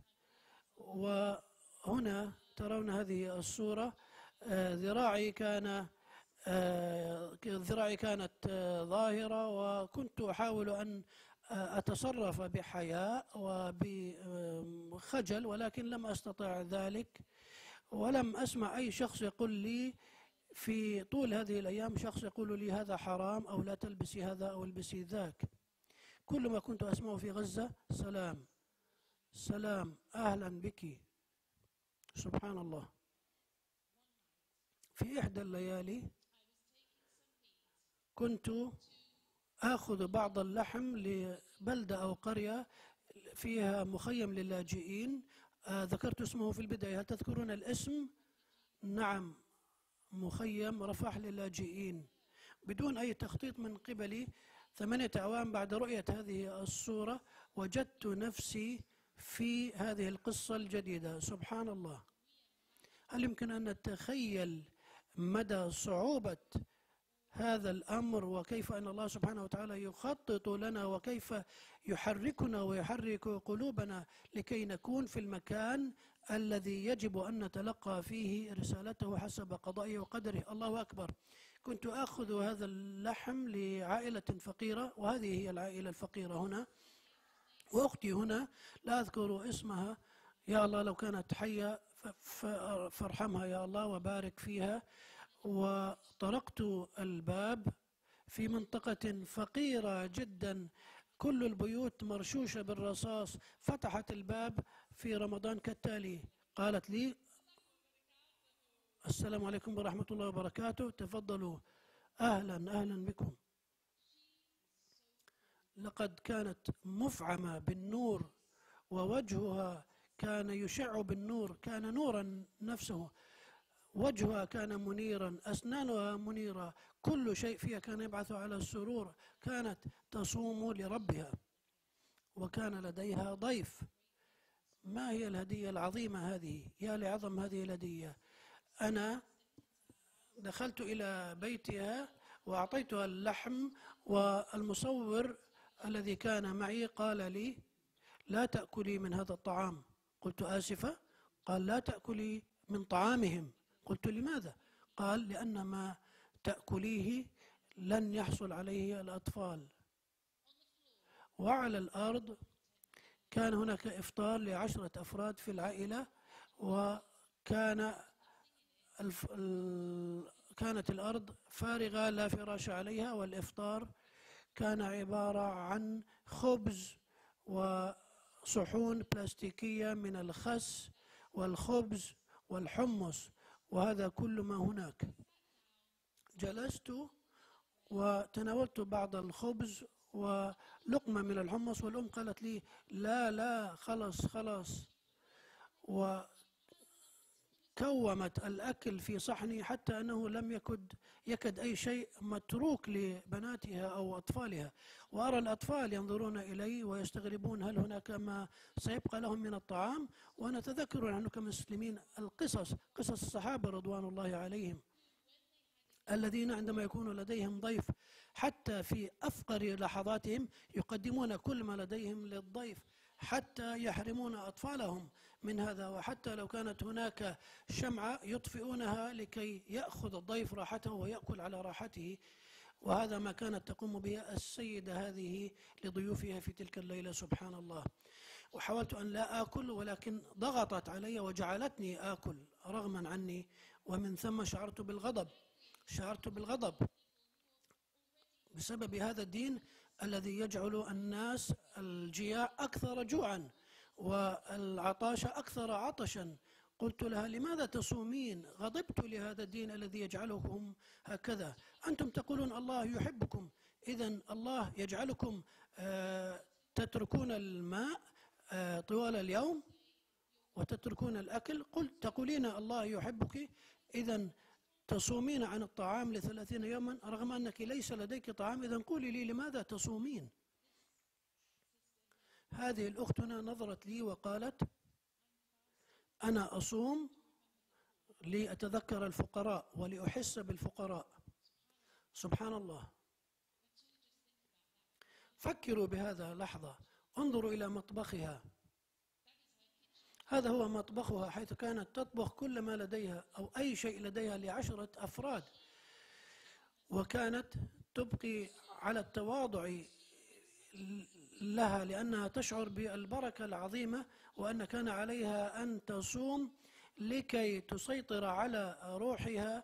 وهنا ترون هذه الصورة، ذراعي كان ذراعي كانت ظاهرة، وكنت أحاول أن أتصرف بحياء وبخجل، ولكن لم أستطع ذلك. ولم أسمع أي شخص يقول لي في طول هذه الأيام شخص يقول لي هذا حرام أو لا تلبسي هذا أو البسي ذاك. كل ما كنت أسمعه في غزة سلام سلام، أهلا بك. سبحان الله. في إحدى الليالي كنت آخذ بعض اللحم لبلدة أو قرية فيها مخيم للاجئين. آه ذكرت اسمه في البداية، هل تذكرون الاسم؟ نعم، مخيم رفح للاجئين، بدون أي تخطيط من قبلي. ثمانية أعوام بعد رؤية هذه الصورة وجدت نفسي في هذه القصة الجديدة. سبحان الله. هل يمكن أن نتخيل مدى صعوبة هذا الأمر، وكيف أن الله سبحانه وتعالى يخطط لنا، وكيف يحركنا ويحرك قلوبنا لكي نكون في المكان الذي يجب أن نتلقى فيه رسالته حسب قضائه وقدره. الله أكبر. كنت أخذ هذا اللحم لعائلة فقيرة، وهذه هي العائلة الفقيرة هنا، وأختي هنا لا أذكر اسمها، يا الله لو كانت حية فارحمها يا الله وبارك فيها. وطرقت الباب في منطقة فقيرة جدا، كل البيوت مرشوشة بالرصاص. فتحت الباب في رمضان كالتالي، قالت لي السلام عليكم ورحمة الله وبركاته، تفضلوا، أهلا أهلا بكم. لقد كانت مفعمة بالنور، ووجهها كان يشع بالنور، كان نورا نفسه. وجهها كان منيرا، أسنانها منيرة، كل شيء فيها كان يبعث على السرور. كانت تصوم لربها، وكان لديها ضيف. ما هي الهدية العظيمة هذه؟ يا لعظم هذه الهدية. أنا دخلت إلى بيتها وأعطيتها اللحم، والمصور الذي كان معي قال لي لا تأكلي من هذا الطعام. قلت آسفة. قال لا تأكلي من طعامهم. قلت لماذا؟ قال لأن ما تأكليه لن يحصل عليه الأطفال. وعلى الأرض كان هناك إفطار لعشرة أفراد في العائلة، وكان الف... ال... كانت الأرض فارغة لا فراش عليها، والإفطار كان عبارة عن خبز وصحون بلاستيكية من الخس والخبز والحمص، وهذا كل ما هناك. جلست وتناولت بعض الخبز ولقمة من الحمص، والأم قالت لي لا لا خلاص خلاص، وكومت الأكل في صحني حتى أنه لم يكد يكد أي شيء متروك لبناتها أو أطفالها. وأرى الأطفال ينظرون إلي ويستغربون هل هناك ما سيبقى لهم من الطعام. وأنا أتذكر نحن كمسلمين القصص، قصص الصحابة رضوان الله عليهم الذين عندما يكون لديهم ضيف حتى في أفقر لحظاتهم يقدمون كل ما لديهم للضيف، حتى يحرمون أطفالهم من هذا. وحتى لو كانت هناك شمعة يطفئونها لكي يأخذ الضيف راحته ويأكل على راحته. وهذا ما كانت تقوم به السيدة هذه لضيوفها في تلك الليلة. سبحان الله. وحاولت أن لا آكل، ولكن ضغطت علي وجعلتني آكل رغما عني، ومن ثم شعرت بالغضب شعرت بالغضب بسبب هذا الدين الذي يجعل الناس الجياع أكثر جوعا والعطاش أكثر عطشا. قلت لها: لماذا تصومين؟ غضبت لهذا الدين الذي يجعلكم هكذا. أنتم تقولون الله يحبكم، إذن الله يجعلكم تتركون الماء طوال اليوم وتتركون الأكل. قلت تقولين الله يحبك، إذن تصومين عن الطعام لثلاثين يوما رغم أنك ليس لديك طعام، إذن قولي لي لماذا تصومين؟ هذه الأخت هنا نظرت لي وقالت: أنا أصوم لأتذكر الفقراء ولأحس بالفقراء. سبحان الله. فكروا بهذا لحظة، انظروا إلى مطبخها، هذا هو مطبخها، حيث كانت تطبخ كل ما لديها أو أي شيء لديها لعشرة أفراد، وكانت تبقي على التواضع لها لأنها تشعر بالبركة العظيمة، وأن كان عليها أن تصوم لكي تسيطر على روحها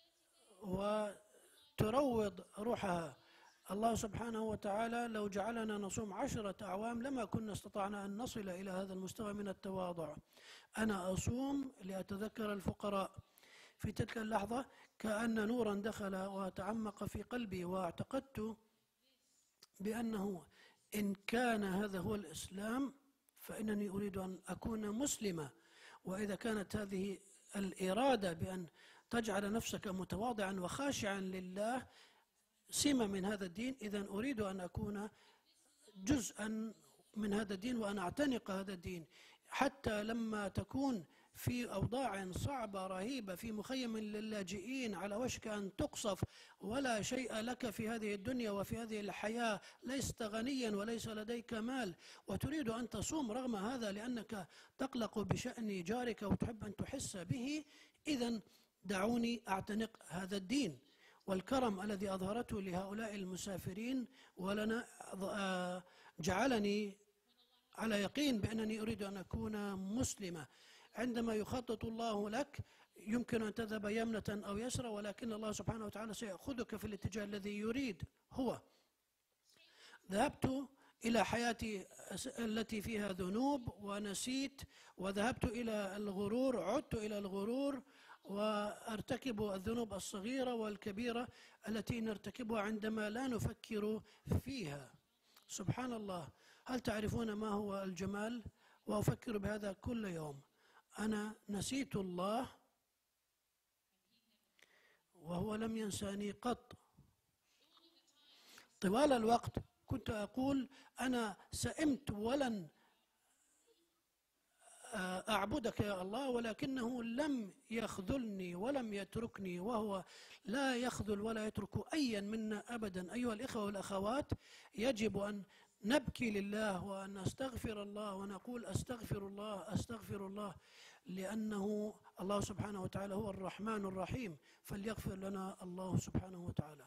وتروض روحها. الله سبحانه وتعالى لو جعلنا نصوم عشرة أعوام لما كنا استطعنا أن نصل إلى هذا المستوى من التواضع. أنا أصوم لأتذكر الفقراء. في تلك اللحظة كأن نورا دخل وتعمق في قلبي، واعتقدت بأنه إن كان هذا هو الإسلام فإنني أريد أن أكون مسلمة. وإذا كانت هذه الإرادة بأن تجعل نفسك متواضعا وخاشعا لله سمة من هذا الدين، إذن أريد أن أكون جزءا من هذا الدين وأن أعتنق هذا الدين. حتى لما تكون في أوضاع صعبة رهيبة، في مخيم للاجئين على وشك أن تقصف، ولا شيء لك في هذه الدنيا وفي هذه الحياة، لست غنيا وليس لديك مال، وتريد أن تصوم رغم هذا لأنك تقلق بشأن جارك وتحب أن تحس به، إذن دعوني أعتنق هذا الدين. والكرم الذي أظهرته لهؤلاء المسافرين ولنا جعلني على يقين بأنني أريد أن أكون مسلمة. عندما يخطط الله لك يمكن أن تذهب يمنة أو يسرى، ولكن الله سبحانه وتعالى سيأخذك في الاتجاه الذي يريد هو. ذهبت إلى حياتي التي فيها ذنوب ونسيت، وذهبت إلى الغرور، عدت إلى الغرور وأرتكب الذنوب الصغيرة والكبيرة التي نرتكبها عندما لا نفكر فيها. سبحان الله. هل تعرفون ما هو الجمال؟ وأفكر بهذا كل يوم. أنا نسيت الله وهو لم ينساني قط. طوال الوقت كنت أقول أنا سئمت ولن أعبدك يا الله، ولكنه لم يخذلني ولم يتركني، وهو لا يخذل ولا يترك أيا منا أبدا. أيها الإخوة والأخوات، يجب أن نبكي لله وأن نستغفر الله ونقول أستغفر الله أستغفر الله، لأنه الله سبحانه وتعالى هو الرحمن الرحيم، فليغفر لنا الله سبحانه وتعالى.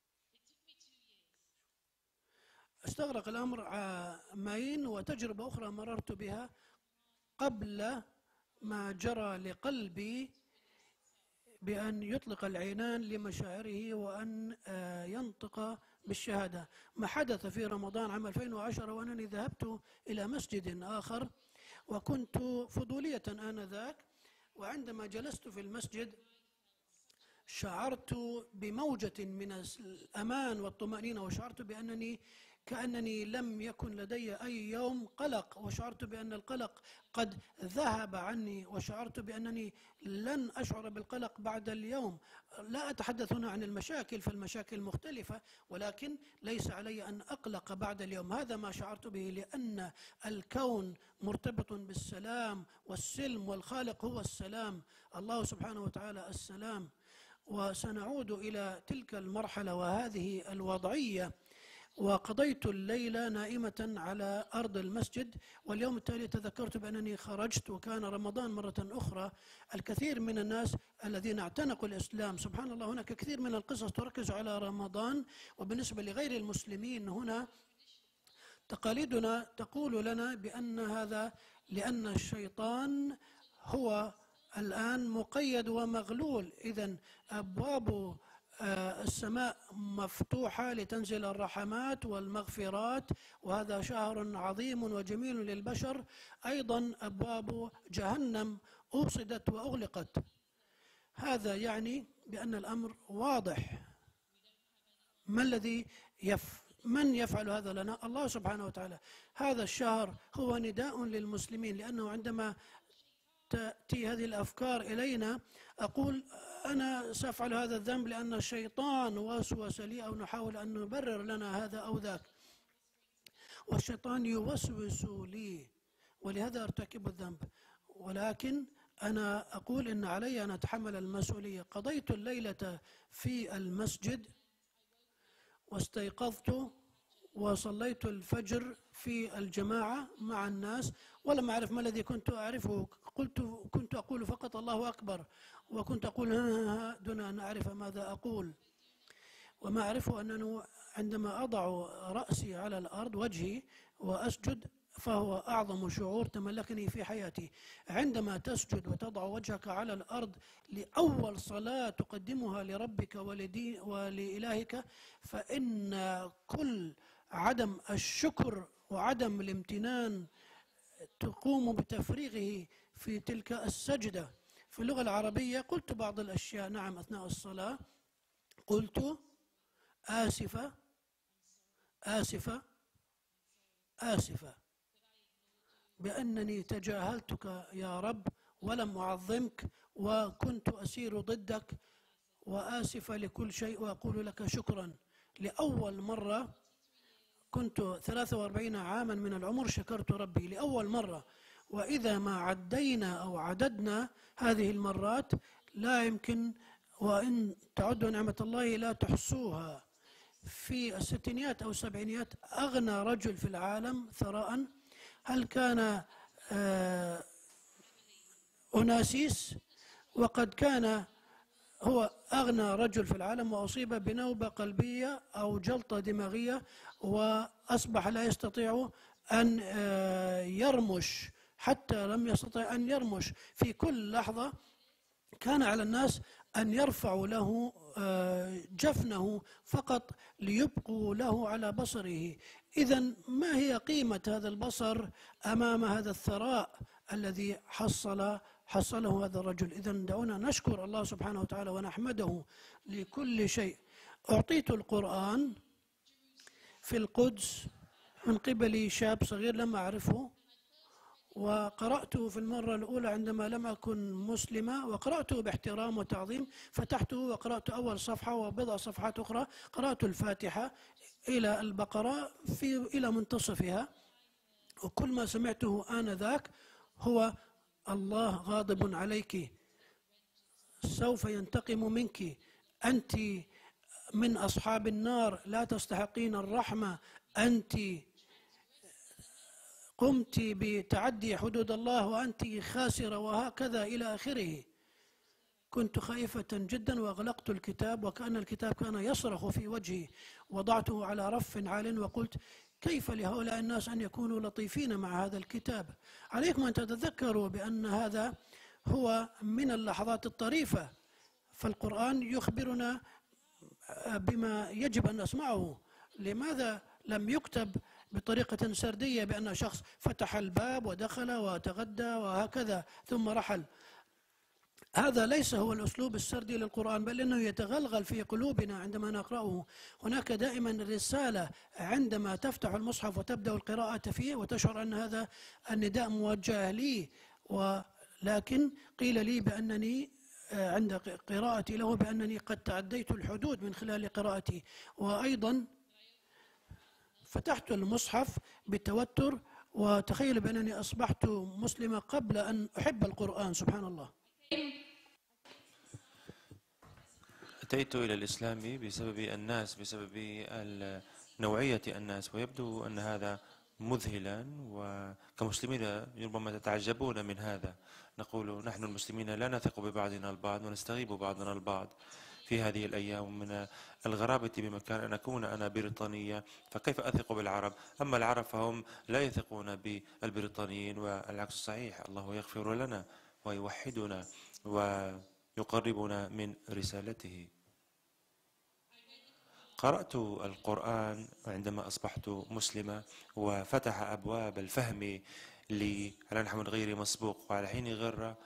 استغرق الأمر عامين، وتجربة أخرى مررت بها قبل ما جرى لقلبي بأن يطلق العنان لمشاعره وأن ينطق بالشهادة. ما حدث في رمضان عام ألفين وعشرة وأنني ذهبت إلى مسجد آخر وكنت فضولية آنذاك، وعندما جلست في المسجد شعرت بموجة من الأمان والطمأنينة، وشعرت بأنني كأنني لم يكن لدي أي يوم قلق، وشعرت بأن القلق قد ذهب عني، وشعرت بأنني لن أشعر بالقلق بعد اليوم. لا أتحدث هنا عن المشاكل، فالمشاكل مختلفة، ولكن ليس علي أن أقلق بعد اليوم. هذا ما شعرت به، لأن الكون مرتبط بالسلام والسلم، والخالق هو السلام، الله سبحانه وتعالى السلام. وسنعود إلى تلك المرحلة وهذه الوضعية. وقضيت الليلة نائمة على أرض المسجد، واليوم التالي تذكرت بأنني خرجت وكان رمضان مرة أخرى. الكثير من الناس الذين اعتنقوا الإسلام، سبحان الله، هناك كثير من القصص تركز على رمضان، وبالنسبة لغير المسلمين هنا تقاليدنا تقول لنا بأن هذا لأن الشيطان هو الآن مقيد ومغلول، إذن أبواب السماء مفتوحة لتنزل الرحمات والمغفرات، وهذا شهر عظيم وجميل للبشر. أيضا أبواب جهنم أوصدت وأغلقت. هذا يعني بأن الأمر واضح. ما الذي يف من يفعل هذا لنا؟ الله سبحانه وتعالى. هذا الشهر هو نداء للمسلمين، لأنه عندما تأتي هذه الأفكار إلينا أقول أنا سأفعل هذا الذنب لأن الشيطان وسوس لي، أو نحاول أن نبرر لنا هذا أو ذاك، والشيطان يوسوس لي ولهذا أرتكب الذنب. ولكن أنا أقول إن علي أن أتحمل المسؤولية. قضيت الليلة في المسجد واستيقظت وصليت الفجر في الجماعة مع الناس، ولم أعرف ما الذي كنت أعرفه. قلت كنت أقول فقط الله أكبر، وكنت أقول دون أن أعرف ماذا أقول. وما أعرفه أنه عندما أضع رأسي على الأرض وجهي وأسجد فهو أعظم شعور تملكني في حياتي. عندما تسجد وتضع وجهك على الأرض لأول صلاة تقدمها لربك ولإلهك، فإن كل عدم الشكر وعدم الامتنان تقوم بتفريغه في تلك السجدة. في اللغة العربية قلت بعض الأشياء نعم أثناء الصلاة، قلت آسفة آسفة آسفة بأنني تجاهلتك يا رب ولم أعظمك وكنت أسير ضدك، وآسفة لكل شيء وأقول لك شكرا. لأول مرة كنت ثلاثة وأربعين عاما من العمر شكرت ربي لأول مرة. وإذا ما عدينا أو عددنا هذه المرات لا يمكن، وإن تعدوا نعمة الله لا تحصوها. في الستينيات أو السبعينيات أغنى رجل في العالم ثراء هل كان آه أوناسيس، وقد كان هو أغنى رجل في العالم وأصيب بنوبة قلبية أو جلطة دماغية، وأصبح لا يستطيع أن آه يرمش، حتى لم يستطع أن يرمش. في كل لحظة كان على الناس أن يرفعوا له جفنه فقط ليبقوا له على بصره. إذن ما هي قيمة هذا البصر أمام هذا الثراء الذي حصل حصله هذا الرجل؟ إذن دعونا نشكر الله سبحانه وتعالى ونحمده لكل شيء. أعطيت القرآن في القدس من قبل شاب صغير لم أعرفه، وقرأته في المرة الأولى عندما لم أكن مسلمة، وقرأته باحترام وتعظيم. فتحته وقرأت أول صفحة وبضع صفحات أخرى، قرأت الفاتحة إلى البقرة في إلى منتصفها، وكل ما سمعته آنذاك هو الله غاضب عليك، سوف ينتقم منك، أنت من أصحاب النار، لا تستحقين الرحمة، أنت قمت بتعدي حدود الله وأنت خاسرة، وهكذا إلى آخره. كنت خائفة جدا وأغلقت الكتاب وكأن الكتاب كان يصرخ في وجهي. وضعته على رف عال وقلت كيف لهؤلاء الناس أن يكونوا لطيفين مع هذا الكتاب؟ عليكم أن تتذكروا بأن هذا هو من اللحظات الطريفة، فالقرآن يخبرنا بما يجب أن نسمعه. لماذا لم يكتب بطريقة سردية بأن شخص فتح الباب ودخل وتغدى وهكذا ثم رحل؟ هذا ليس هو الأسلوب السردي للقرآن، بل إنه يتغلغل في قلوبنا عندما نقرأه. هناك دائما رسالة عندما تفتح المصحف وتبدأ القراءة فيه وتشعر أن هذا النداء موجه لي، ولكن قيل لي بأنني عند قراءتي له بأنني قد تعديت الحدود من خلال قراءتي. وأيضا فتحت المصحف بتوتر، وتخيل بأنني أصبحت مسلمة قبل أن أحب القرآن. سبحان الله. أتيت إلى الإسلام بسبب الناس، بسبب نوعية الناس، ويبدو أن هذا مذهلا، وكمسلمين ربما تتعجبون من هذا. نقول نحن المسلمين لا نثق ببعضنا البعض ونستغيب بعضنا البعض في هذه الأيام. من الغرابة بمكان أن أكون أنا بريطانية، فكيف أثق بالعرب؟ أما العرب فهم لا يثقون بالبريطانيين، والعكس صحيح. الله يغفر لنا ويوحدنا ويقربنا من رسالته. قرأت القرآن عندما أصبحت مسلمة، وفتح أبواب الفهم لي على نحو غير مسبوق، وعلى حين غرة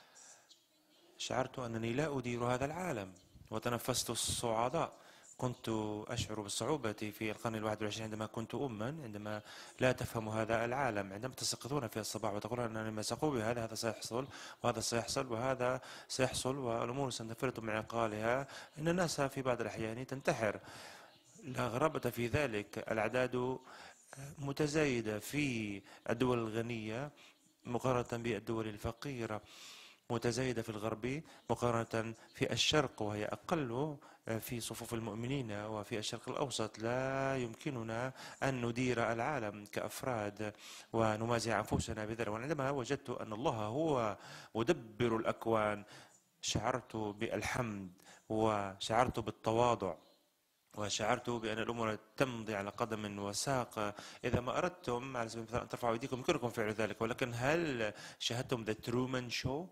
شعرت أنني لا أدير هذا العالم، وتنفست الصعداء. كنت أشعر بالصعوبة في القرن الواحد والعشرين عندما كنت أما، عندما لا تفهم هذا العالم، عندما تستيقظون في الصباح وتقولون أن لما سأقوم بهذا هذا سيحصل وهذا سيحصل وهذا سيحصل والأمور سنفلت من عقالها. إن الناس في بعض الأحيان تنتحر. لا غرابة في ذلك، الأعداد متزايدة في الدول الغنية مقارنة بالدول الفقيرة، متزايدة في الغرب مقارنة في الشرق، وهي أقل في صفوف المؤمنين. وفي الشرق الأوسط لا يمكننا أن ندير العالم كأفراد ونمازع أنفسنا بذلك. وعندما وجدت أن الله هو مدبر الأكوان شعرت بالحمد وشعرت بالتواضع، وشعرت بأن الأمور تمضي على قدم وساق. إذا ما أردتم على سبيل المثال أن ترفعوا أيديكم يمكنكم فعل ذلك، ولكن هل شاهدتم The Truman Show؟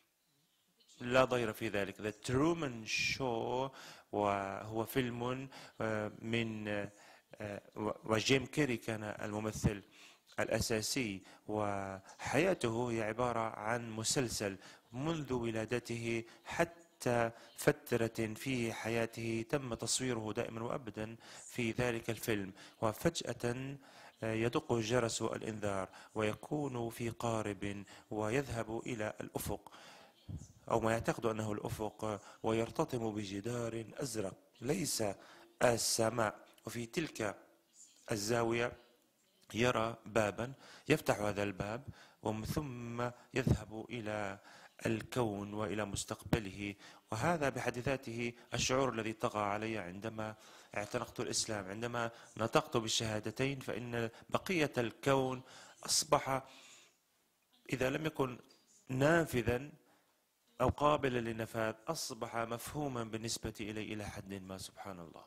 لا ضير في ذلك. The Truman Show وهو فيلم من وجيم كيري كان الممثل الأساسي، وحياته هي عبارة عن مسلسل منذ ولادته حتى فترة في حياته تم تصويره دائما وأبدا في ذلك الفيلم، وفجأة يدق جرس الإنذار ويكون في قارب ويذهب إلى الأفق أو ما يعتقد أنه الأفق، ويرتطم بجدار أزرق ليس السماء، وفي تلك الزاوية يرى بابا، يفتح هذا الباب ومن ثم يذهب إلى الكون وإلى مستقبله. وهذا بحد ذاته الشعور الذي طغى علي عندما اعتنقت الإسلام، عندما نطقت بالشهادتين، فإن بقية الكون أصبح إذا لم يكن نافذا أو قابلا للنفاذ أصبح مفهوما بالنسبة إلي إلى حد ما. سبحان الله.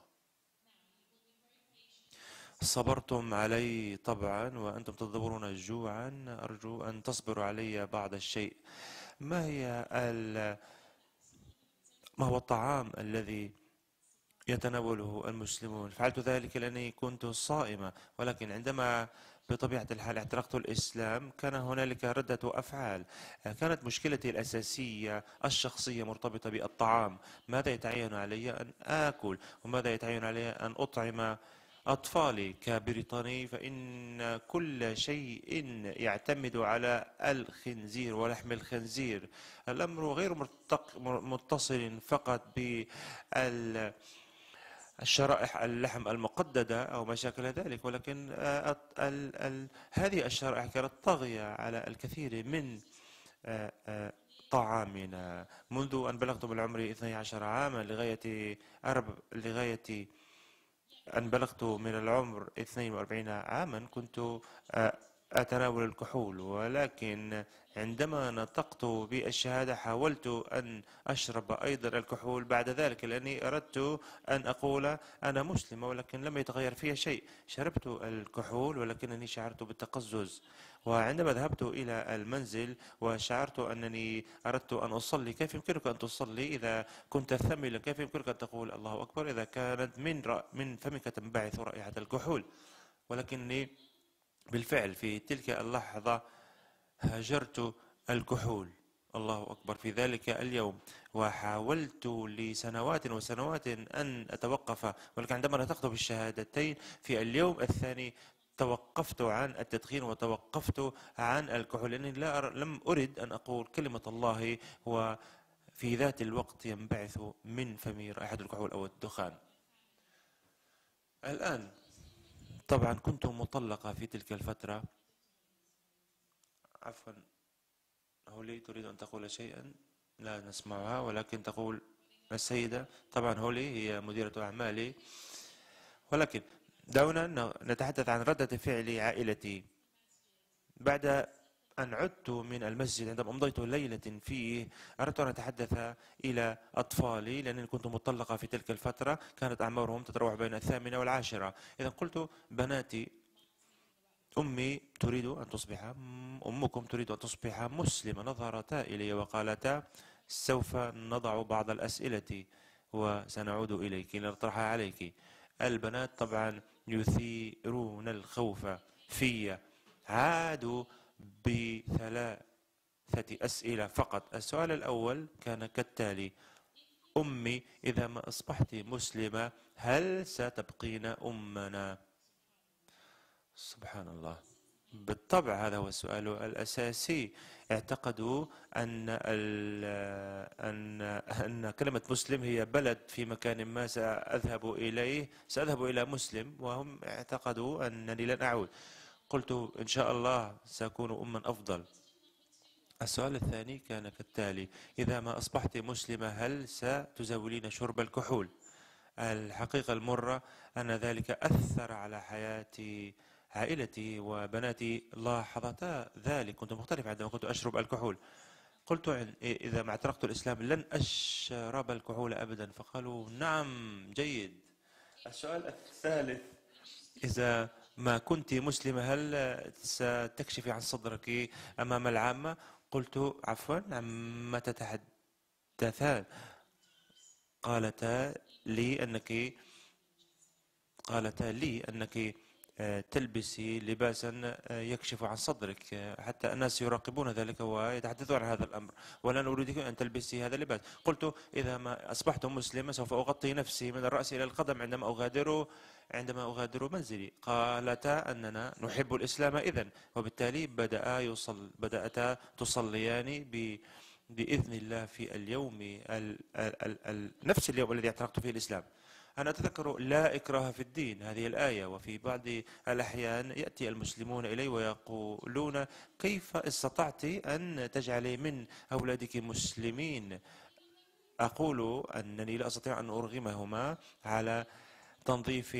صبرتم علي طبعا وأنتم تدبرون جوعا، أرجو أن تصبروا علي بعض الشيء. ما هي ما هو الطعام الذي يتناوله المسلمون؟ فعلت ذلك لأني كنت صائمة، ولكن عندما بطبيعة الحال اعتنقت الإسلام كان هنالك ردة أفعال. كانت مشكلتي الأساسية الشخصية مرتبطة بالطعام. ماذا يتعين علي أن آكل، وماذا يتعين علي أن أطعم أطفالي؟ كبريطاني فإن كل شيء يعتمد على الخنزير ولحم الخنزير. الأمر غير متصل فقط بال الشرائح اللحم المقددة أو ما شاكل ذلك، ولكن ال ال هذه الشرائح كانت طاغية على الكثير من طعامنا. منذ أن بلغت بالعمر اثني عشر عاما لغاية أرب لغاية أن بلغت من العمر اثنين وأربعين عاما كنت أتناول الكحول، ولكن عندما نطقت بالشهادة حاولت أن أشرب أيضا الكحول بعد ذلك، لأني أردت أن أقول أنا مسلمة، ولكن لم يتغير فيها شيء. شربت الكحول ولكنني شعرت بالتقزز. وعندما ذهبت إلى المنزل وشعرت أنني أردت أن أصلي، كيف يمكنك أن تصلي إذا كنت ثملا؟ كيف يمكنك أن تقول الله أكبر إذا كانت من من فمك تنبعث رائحة الكحول؟ ولكني بالفعل في تلك اللحظة هاجرت الكحول، الله أكبر، في ذلك اليوم. وحاولت لسنوات وسنوات أن أتوقف، ولكن عندما نطقت بالشهادتين في اليوم الثاني توقفت عن التدخين وتوقفت عن الكحول، لأني لا أر... لم أرد أن أقول كلمة الله وفي ذات الوقت ينبعث من فمي رائحة الكحول أو الدخان. الآن طبعا كنت مطلقة في تلك الفترة. عفوا هولي تريد أن تقول شيئا؟ لا نسمعها، ولكن تقول السيدة. طبعا هولي هي مديرة أعمالي، ولكن دعونا نتحدث عن ردة فعل عائلتي. بعد أن عدت من المسجد عندما أمضيت ليلة فيه أردت أن أتحدث إلى أطفالي، لأنني كنت مطلقة في تلك الفترة، كانت أعمارهم تتراوح بين الثامنة والعاشرة. إذا قلت بناتي أمي تريد أن تصبح أمكم تريد أن تصبح مسلمة. نظرتا إلي وقالتا سوف نضع بعض الأسئلة وسنعود إليك لنطرحها عليك. البنات طبعا يثيرون الخوف في. عادوا بثلاثة أسئلة فقط. السؤال الأول كان كالتالي: أمي إذا ما أصبحت مسلمة هل ستبقين أمنا؟ سبحان الله. بالطبع هذا هو السؤال الأساسي. اعتقدوا أن أن أن كلمة مسلم هي بلد في مكان ما سأذهب إليه، سأذهب إلى مسلم، وهم اعتقدوا أنني لن أعود. قلت إن شاء الله سأكون أما أفضل. السؤال الثاني كان كالتالي: إذا ما أصبحت مسلمة هل ستزاولين شرب الكحول؟ الحقيقة المرة أن ذلك أثر على حياتي. عائلتي وبناتي لاحظتا ذلك. كنت مختلف عندما كنت أشرب الكحول. قلت إذا ما اعترقت الإسلام لن أشرب الكحول أبدا، فقالوا نعم جيد. السؤال الثالث: إذا ما كنت مسلمة هل ستكشفي عن صدرك أمام العامة؟ قلت عفوا عما تتحدثان؟ قالتا لي أنك قالتا لي أنك تلبسي لباسا يكشف عن صدرك، حتى الناس يراقبون ذلك ويتحدثون عن هذا الأمر، ولا نريدك أن تلبسي هذا اللباس. قلت إذا ما أصبحت مسلمة سوف أغطي نفسي من الرأس إلى القدم عندما أغادر عندما أغادر منزلي. قالتا أننا نحب الإسلام إذن، وبالتالي بدأ يصل بدأتا تصليان ب بإذن الله في اليوم ال ال ال ال نفس اليوم الذي اعترقت فيه الإسلام. أنا أتذكر لا إكراه في الدين هذه الآية، وفي بعض الأحيان يأتي المسلمون إلي ويقولون كيف استطعت أن تجعلي من أولادك مسلمين؟ أقول أنني لا أستطيع أن أرغمهما على تنظيف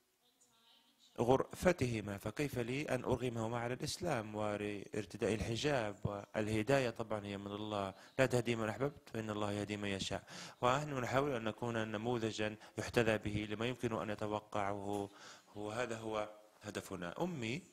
غرفتهما، فكيف لي أن أرغمهما على الإسلام وارتداء الحجاب؟ والهداية طبعا هي من الله، لا تهدي من أحببت فإن الله يهدي من يشاء. ونحن نحاول أن نكون نموذجا يحتذى به لما يمكن أن يتوقعه، وهذا هو هدفنا. أمي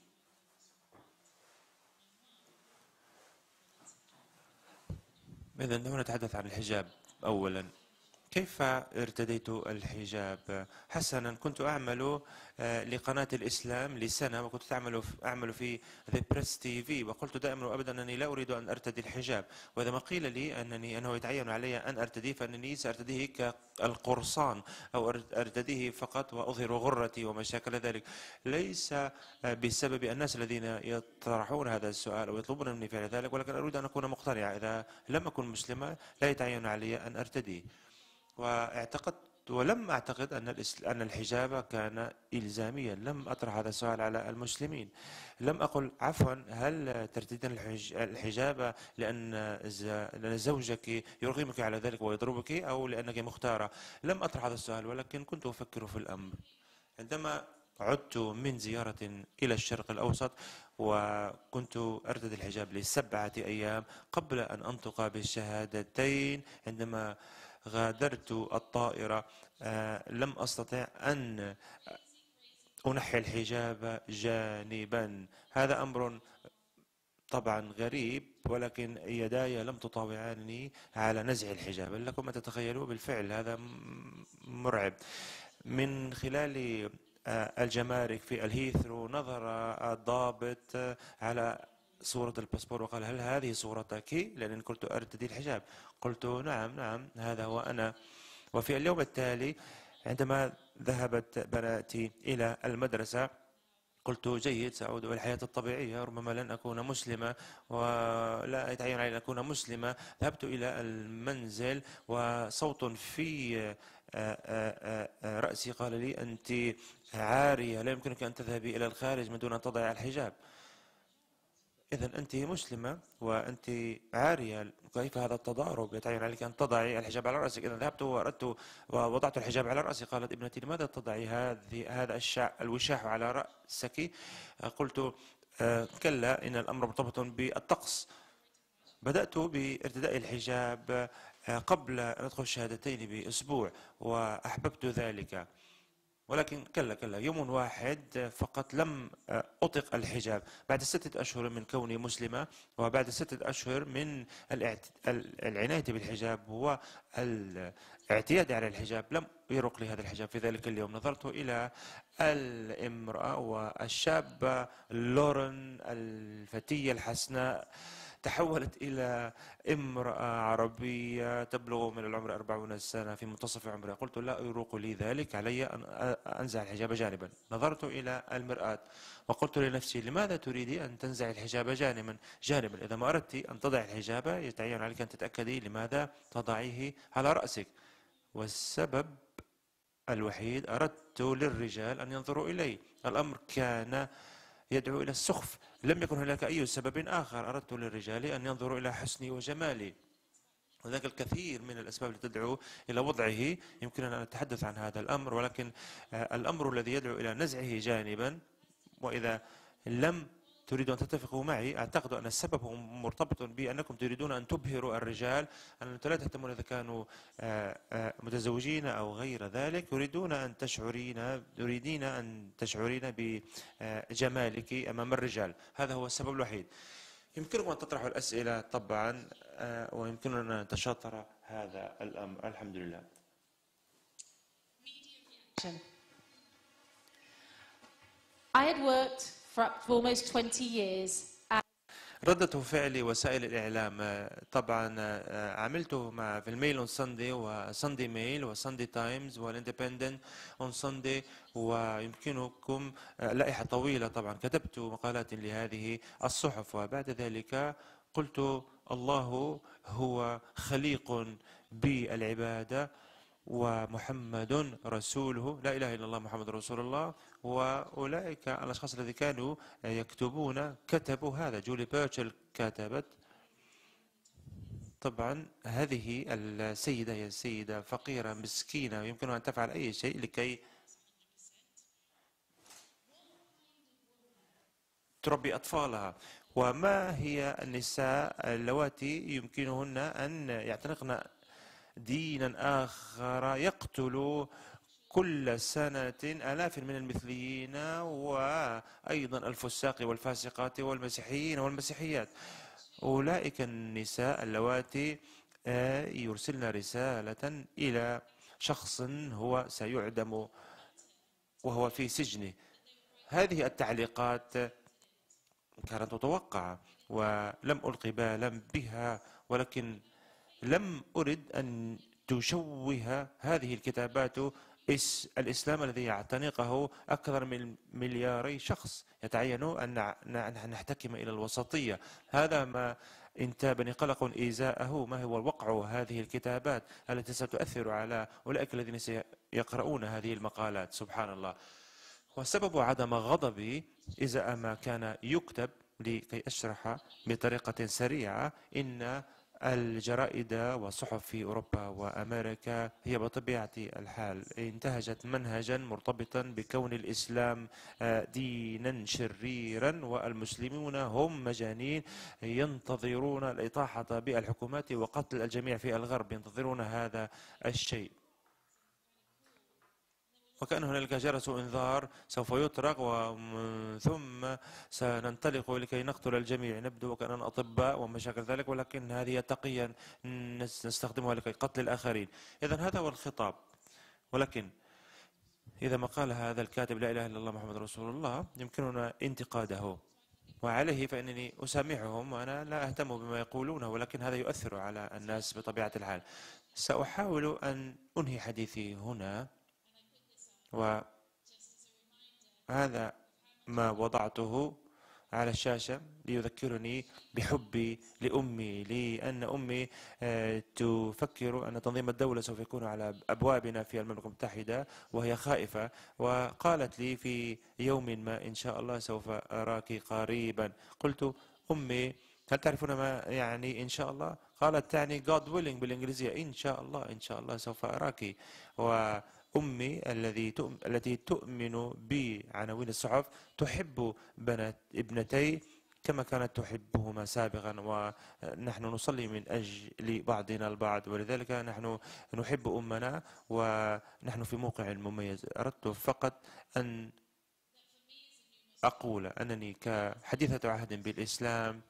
إذن هنا نتحدث عن الحجاب أولا. كيف ارتديت الحجاب؟ حسنا، كنت أعمل لقناة الإسلام لسنة، وكنت أعمل أعمل في ذا بريس تي في، وقلت دائما وأبدا أنني لا أريد أن أرتدي الحجاب، وإذا ما قيل لي أنني أنه يتعين علي أن أرتديه فأنني سأرتديه كالقرصان أو أرتديه فقط وأظهر غرتي وما شاكل ذلك، ليس بسبب الناس الذين يطرحون هذا السؤال أو يطلبون مني فعل ذلك، ولكن أريد أن أكون مقتنعة. إذا لم أكن مسلمة لا يتعين علي أن أرتديه. واعتقدت ولم أعتقد أن أن الحجاب كان إلزاميا. لم أطرح هذا السؤال على المسلمين. لم أقل عفوا هل ترتدين الحجاب لأن زوجك يرغمك على ذلك ويضربك أو لأنك مختارة. لم أطرح هذا السؤال، ولكن كنت أفكر في الأمر. عندما عدت من زيارة إلى الشرق الأوسط وكنت أرتدي الحجاب لسبعة أيام قبل أن أنطق بالشهادتين، عندما غادرت الطائرة آه لم أستطع أن أنحي الحجاب جانبا. هذا أمر طبعا غريب، ولكن يداي لم تطاوعني على نزع الحجاب. لكم ما تتخيلوا، بالفعل هذا مرعب. من خلال آه الجمارك في الهيثرو نظر الضابط على صورة الباسبور وقال هل هذه صورتك؟ لأنني قلت أرتدي الحجاب. قلت نعم نعم هذا هو أنا. وفي اليوم التالي عندما ذهبت بناتي إلى المدرسة قلت جيد، سأعود إلى الحياة الطبيعية، ربما لن أكون مسلمة ولا يتعين علي أن أكون مسلمة. ذهبت إلى المنزل وصوت في رأسي قال لي أنت عارية، لا يمكنك أن تذهبي إلى الخارج من دون أن تضعي الحجاب. إذن أنت مسلمة وأنت عارية، كيف هذا التضارب؟ يتعين عليك أن تضعي الحجاب على رأسك. إذا ذهبت وأردت ووضعت الحجاب على رأسي قالت ابنتي لماذا تضعي هذه هذا الوشاح على رأسك؟ قلت كلا إن الأمر مرتبط بالطقس. بدأت بارتداء الحجاب قبل أن أدخل الشهادتين بأسبوع وأحببت ذلك. ولكن كلا كلا يوم واحد فقط لم أطق الحجاب بعد ستة أشهر من كوني مسلمة، وبعد ستة أشهر من العناية بالحجاب هو الاعتياد على الحجاب، لم يرق لي هذا الحجاب. في ذلك اليوم نظرت إلى الامرأة والشابة لورن الفتية الحسناء تحولت إلى امرأة عربية تبلغ من العمر أربعين سنة في منتصف عمرها. قلت لا يروق لي ذلك، علي أن أنزع الحجاب جانبا. نظرت إلى المرآة وقلت لنفسي لماذا تريدي أن تنزع الحجاب جانبا جانبا إذا ما أردت أن تضع الحجاب يتعين عليك أن تتأكدي لماذا تضعيه على رأسك. والسبب الوحيد أردت للرجال أن ينظروا إلي. الأمر كان يدعو إلى السخف، لم يكن هناك أي سبب آخر. أردت للرجال أن ينظروا إلى حسني وجمالي. هناك الكثير من الأسباب التي تدعو إلى وضعه، يمكننا أن نتحدث عن هذا الأمر، ولكن الأمر الذي يدعو إلى نزعه جانبا، وإذا لم تريدون أن تتفقوا معي أعتقد أن السبب مرتبط بأنكم تريدون أن تبهروا الرجال، أنتم لا تهتمون إذا كانوا متزوجين أو غير ذلك، يريدون أن تشعرين تريدين أن تشعرين بجمالك أمام الرجال. هذا هو السبب الوحيد. يمكنكم أن تطرحوا الأسئلة طبعا، ويمكننا أن نتشاطر هذا الأمر. الحمد لله. I had worked for almost twenty years. ردة فعل وسائل الإعلام، طبعا عملت مع في الميل اون ساندي وساندي ميل وساندي تايمز والاندبندنت اون ساندي، ويمكنكم لائحة طويلة طبعا. كتبت مقالات لهذه الصحف، وبعد ذلك قلت الله هو خليق بالعبادة ومحمد رسوله، لا إله إلا الله محمد رسول الله. وأولئك الأشخاص الذين كانوا يكتبون كتبوا هذا. جولي بيرتشل كتبت. طبعا هذه السيدة هي سيدة فقيرة مسكينة يمكنها أن تفعل أي شيء لكي تربي أطفالها. وما هي النساء اللواتي يمكنهن أن يعتنقن دينا آخر يقتل كل سنة آلاف من المثليين، وأيضا الفساق والفاسقات والمسيحيين والمسيحيات. أولئك النساء اللواتي يرسلن رسالة إلى شخص هو سيعدم وهو في سجنه. هذه التعليقات كانت متوقعة ولم ألقي بالا بها، ولكن لم أرد أن تشوه هذه الكتابات الإسلام الذي يعتنقه أكثر من ملياري شخص. يتعين أن نحتكم إلى الوسطية. هذا ما انتابني قلق إزاءه، ما هو وقع هذه الكتابات التي ستؤثر على أولئك الذين سيقرؤون هذه المقالات. سبحان الله. وسبب عدم غضبي إزاء ما كان يكتب لكي أشرح بطريقة سريعة إن الجرائد والصحف في أوروبا وأمريكا هي بطبيعة الحال انتهجت منهجا مرتبطا بكون الإسلام دينا شريرا، والمسلمون هم مجانين ينتظرون الإطاحة بالحكومات وقتل الجميع في الغرب، ينتظرون هذا الشيء. وكان هنالك جرس انذار سوف يطرق ومن ثم سننطلق لكي نقتل الجميع، نبدو وكأننا أطباء ومشاكل ذلك، ولكن هذه تقيا نستخدمها لكي قتل الآخرين. إذن هذا هو الخطاب. ولكن إذا ما قال هذا الكاتب لا إله إلا الله محمد رسول الله يمكننا انتقاده، وعليه فإنني أسامحهم وأنا لا أهتم بما يقولونه، ولكن هذا يؤثر على الناس بطبيعة الحال. سأحاول أن أنهي حديثي هنا، وهذا ما وضعته على الشاشة ليذكرني بحبي لأمي، لأن أمي تفكر أن تنظيم الدولة سوف يكون على أبوابنا في المملكة المتحدة وهي خائفة، وقالت لي في يوم ما إن شاء الله سوف أراك قريبا. قلت أمي هل تعرفون ما يعني إن شاء الله؟ قالت تعني God willing بالإنجليزية، إن شاء الله إن شاء الله سوف أراك. و أمي الذي التي تؤمن بعناوين الصحف تحب بنات ابنتي كما كانت تحبهما سابقا، ونحن نصلي من أجل بعضنا البعض، ولذلك نحن نحب أمنا ونحن في موقع مميز. أردت فقط أن أقول أنني كحديثة عهد بالإسلام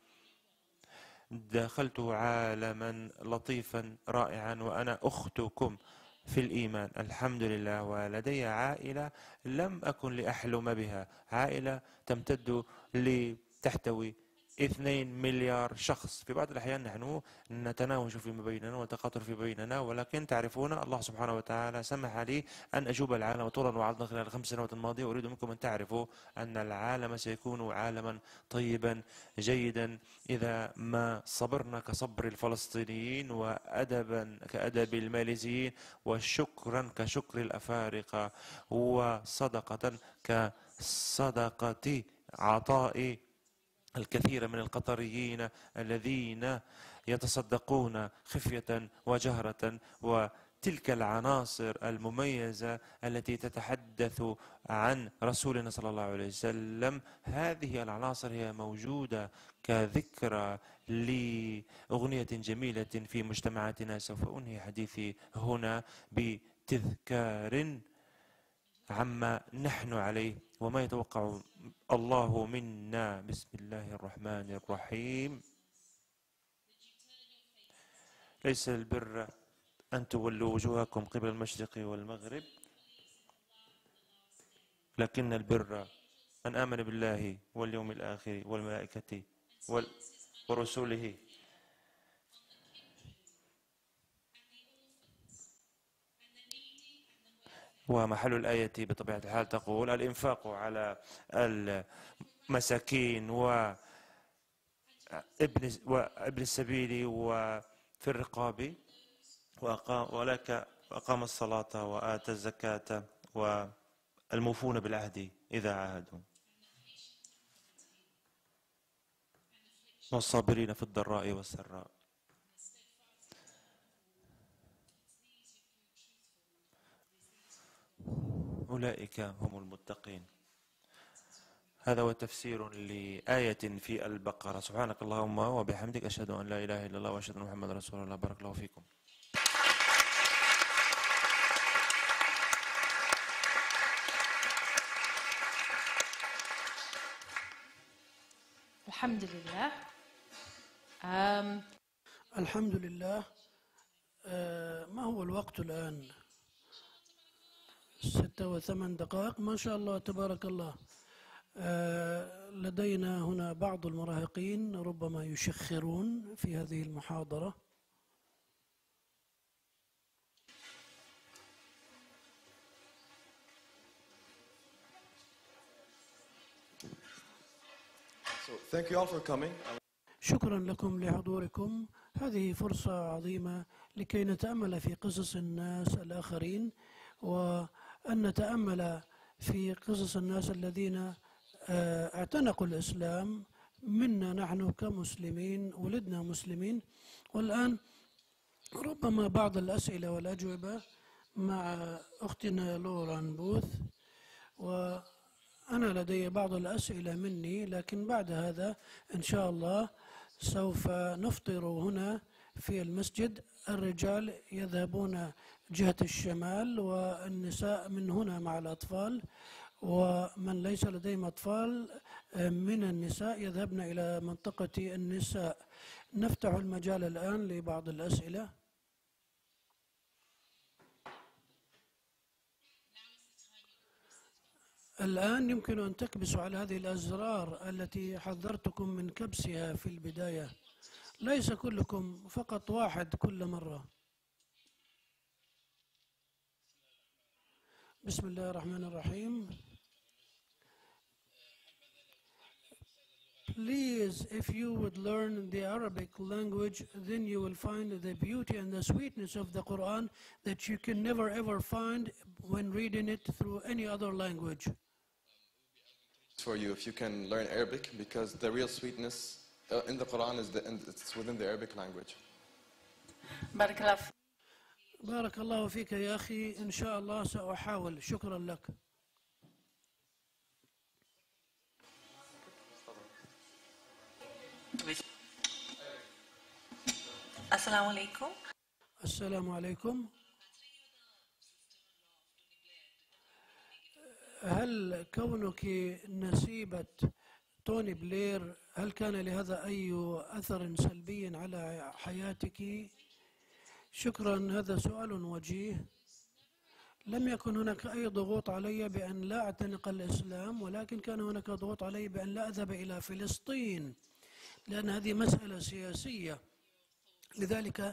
دخلت عالما لطيفا رائعا، وأنا أختكم في الإيمان الحمد لله، ولدي عائلة لم أكن لأحلم بها، عائلة تمتد لتحتوي اثنين مليار شخص. في بعض الأحيان نحن نتناوش فيما بيننا وتقاطر في بيننا، ولكن تعرفون الله سبحانه وتعالى سمح لي أن أجوب العالم طولا وعرضا خلال الخمس سنوات الماضية. أريد منكم أن تعرفوا أن العالم سيكون عالما طيبا جيدا إذا ما صبرنا كصبر الفلسطينيين، وأدبا كأدب الماليزيين، وشكرا كشكر الأفارقة، وصدقة كصدقة عطاء الكثير من القطريين الذين يتصدقون خفية وجهرة. وتلك العناصر المميزة التي تتحدث عن رسولنا صلى الله عليه وسلم، هذه العناصر هي موجودة كذكرى لأغنية جميلة في مجتمعاتنا. سوف أنهي حديثي هنا بتذكار عما نحن عليه وما يتوقع الله منا. بسم الله الرحمن الرحيم. ليس البر أن تولوا وجوهكم قبل المشرق والمغرب، لكن البر من آمن بالله واليوم الآخر والملائكة ورسوله. ومحل الآية بطبيعة الحال تقول الإنفاق على المساكين وابن وابن السبيل وفي الرقاب، ولك أقام الصلاة وآتى الزكاة والموفون بالعهد إذا عاهدوا، والصابرين في الضراء والسراء. أولئك هم المتقين. هذا هو تفسير لآية في البقرة. سبحانك اللهم وبحمدك، أشهد أن لا إله إلا الله وأشهد أن محمدا رسول الله. بارك الله فيكم. الحمد لله. um, الحمد لله. آه ما هو الوقت الآن؟ ستة وثمان دقائق، ما شاء الله تبارك الله. آه لدينا هنا بعض المراهقين ربما يشخرون في هذه المحاضرة. So, thank you all for coming. شكرا لكم لحضوركم. هذه فرصة عظيمة لكي نتأمل في قصص الناس الآخرين، وأن نتأمل في قصص الناس الذين اعتنقوا الإسلام منا نحن كمسلمين، ولدنا مسلمين. والآن ربما بعض الأسئلة والأجوبة مع أختنا لوران بوث، وأنا لدي بعض الأسئلة مني، لكن بعد هذا إن شاء الله سوف نفطر هنا في المسجد. الرجال يذهبون جهة الشمال والنساء من هنا مع الأطفال، ومن ليس لديهم أطفال من النساء يذهبن إلى منطقة النساء. نفتح المجال الآن لبعض الأسئلة. الآن يمكن أن تكبسوا على هذه الأزرار التي حذرتكم من كبسها في البداية، ليس كلكم، فقط واحد كل مرة. بسم الله الرحمن الرحيم. Please, if you would learn the Arabic language, then you will find the beauty and the sweetness of the Quran that you can never ever find when reading it through any other language. For you, if you can learn Arabic, because the real sweetness uh, in the Quran is the, it's within the Arabic language. بارك الله. بارك الله فيك يا أخي، إن شاء الله سأحاول. شكرا لك. السلام عليكم. السلام عليكم. هل كونك نسيبة توني بلير هل كان لهذا أي أثر سلبي على حياتك؟ شكرا، هذا سؤال وجيه. لم يكن هناك أي ضغوط علي بأن لا أعتنق الإسلام، ولكن كان هناك ضغوط علي بأن لا أذهب إلى فلسطين، لأن هذه مسألة سياسية. لذلك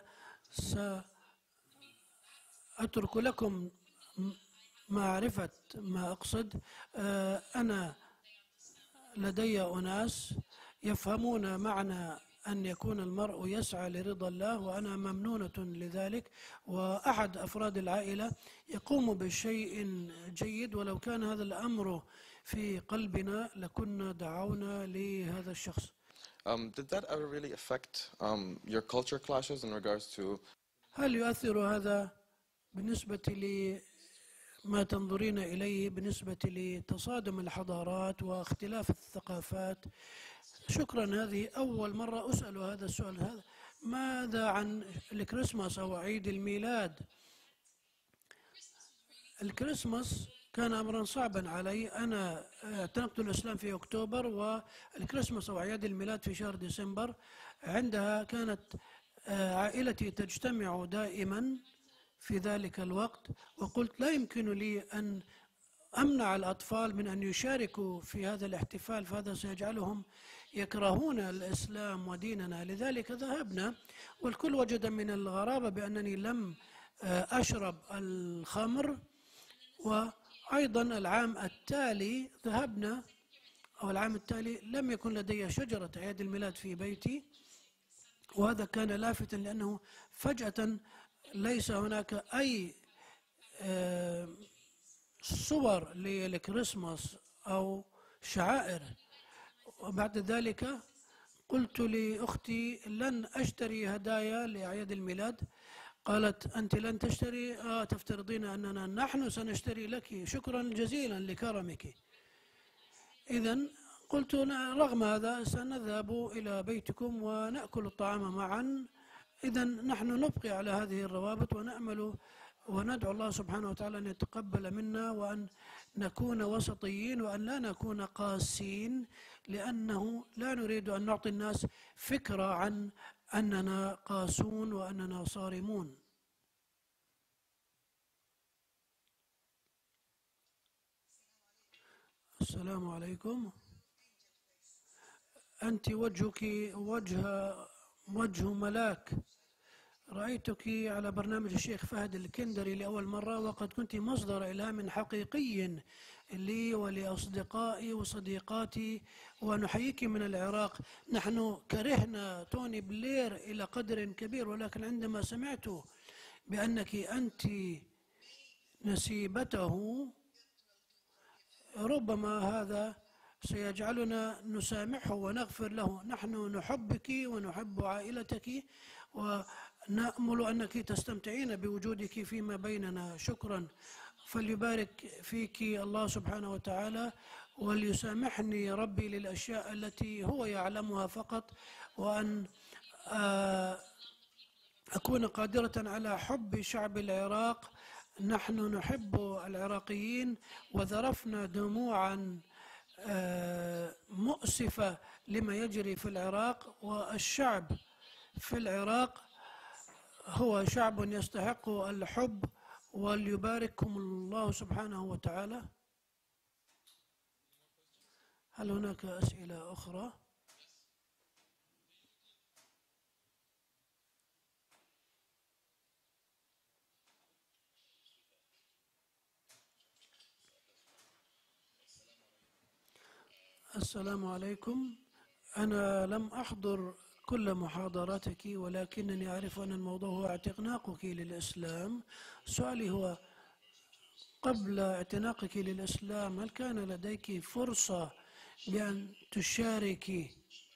سأترك لكم معرفة ما أقصد. أنا لدي أناس يفهمون معنى أن يكون المرء يسعى لرضا الله، وأنا ممنونة لذلك، وأحد أفراد العائلة يقوم بشيء جيد، ولو كان هذا الأمر في قلبنا لكنا دعونا لهذا الشخص. Um, did that ever really affect um, your culture clashes in regards to? هل يؤثر هذا بالنسبة لما تنظرين إليه بالنسبة لتصادم الحضارات واختلاف الثقافات؟ شكرا، هذه أول مرة أسأل هذا السؤال. هذا ماذا عن الكريسماس أو عيد الميلاد؟ الكريسماس كان أمرا صعبا علي. أنا اعتنقت الإسلام في أكتوبر، والكريسماس أو أعياد الميلاد في شهر ديسمبر. عندها كانت عائلتي تجتمع دائما في ذلك الوقت، وقلت لا يمكن لي أن أمنع الأطفال من أن يشاركوا في هذا الاحتفال، فهذا سيجعلهم يكرهون الإسلام وديننا. لذلك ذهبنا، والكل وجد من الغرابة بأنني لم أشرب الخمر. وأيضا العام التالي ذهبنا، أو العام التالي لم يكن لدي شجرة عيد الميلاد في بيتي، وهذا كان لافتا لأنه فجأة ليس هناك أي صور للكريسماس أو شعائر. وبعد ذلك قلت لأختي لن أشتري هدايا لأعياد الميلاد. قالت أنت لن تشتري؟ آه تفترضين أننا نحن سنشتري لك؟ شكرا جزيلا لكرمك. إذن قلت رغم هذا سنذهب إلى بيتكم ونأكل الطعام معا. إذن نحن نبقي على هذه الروابط ونأمل وندعو الله سبحانه وتعالى أن يتقبل منا، وأن نكون وسطيين، وأن لا نكون قاسين، لأنه لا نريد أن نعطي الناس فكرة عن أننا قاسون وأننا صارمون. السلام عليكم. أنت وجهك وجه وجه ملاك. رأيتك على برنامج الشيخ فهد الكندري لأول مرة، وقد كنت مصدر إلهام حقيقي لي ولأصدقائي وصديقاتي، ونحييك من العراق. نحن كرهنا توني بلير إلى قدر كبير، ولكن عندما سمعت بأنك أنت نسيبته ربما هذا سيجعلنا نسامحه ونغفر له. نحن نحبك ونحب عائلتك، ونأمل أنك تستمتعين بوجودك فيما بيننا. شكرا. فليبارك فيك الله سبحانه وتعالى، وليسامحني ربي للأشياء التي هو يعلمها فقط، وأن أكون قادرة على حب شعب العراق. نحن نحب العراقيين، وذرفنا دموعا مؤسفة لما يجري في العراق، والشعب في العراق هو شعب يستحق الحب، وليبارككم الله سبحانه وتعالى. هل هناك أسئلة أخرى؟ السلام عليكم. أنا لم أحضر كل محاضراتك، ولكنني أعرف أن الموضوع هو اعتناقك للإسلام. سؤالي هو قبل اعتناقك للإسلام هل كان لديك فرصة بأن تشاركي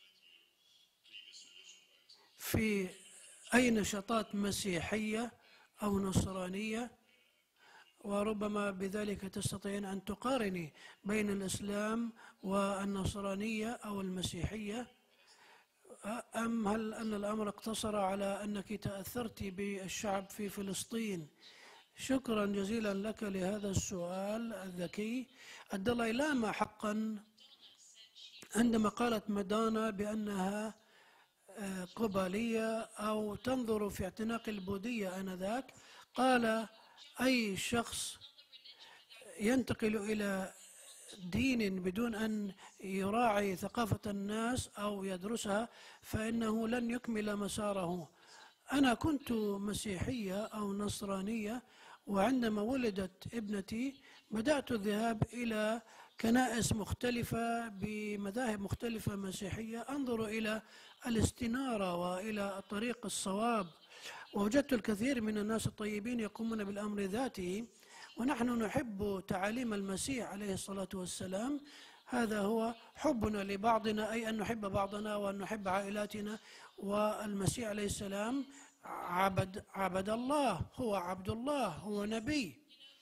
في أي نشاطات مسيحية أو نصرانية؟ وربما بذلك تستطيعين أن تقارني بين الإسلام والنصرانية أو المسيحية. أم هل أن الأمر اقتصر على أنك تأثرت بالشعب في فلسطين؟ شكرا جزيلا لك لهذا السؤال الذكي. الدلاي لاما حقا عندما قالت مادونا بأنها قبلية أو تنظر في اعتناق البوذية آنذاك، قال أي شخص ينتقل إلى دين بدون أن يراعي ثقافة الناس أو يدرسها فإنه لن يكمل مساره. أنا كنت مسيحية أو نصرانية، وعندما ولدت ابنتي بدأت الذهاب إلى كنائس مختلفة بمذاهب مختلفة مسيحية، أنظر إلى الاستنارة وإلى الطريق الصواب، ووجدت الكثير من الناس الطيبين يقومون بالأمر ذاته، ونحن نحب تعاليم المسيح عليه الصلاة والسلام. هذا هو حبنا لبعضنا، أي أن نحب بعضنا وأن نحب عائلاتنا. والمسيح عليه السلام عبد عبد الله، هو عبد الله، هو نبي.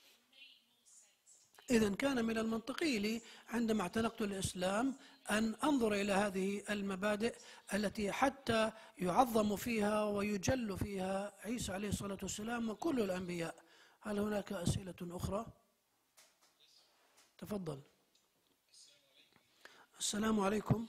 إذن كان من المنطقي لي عندما اعتنقت الإسلام أن أنظر إلى هذه المبادئ التي حتى يعظم فيها ويجل فيها عيسى عليه الصلاة والسلام وكل الأنبياء. هل هناك أسئلة أخرى؟ تفضل. السلام عليكم.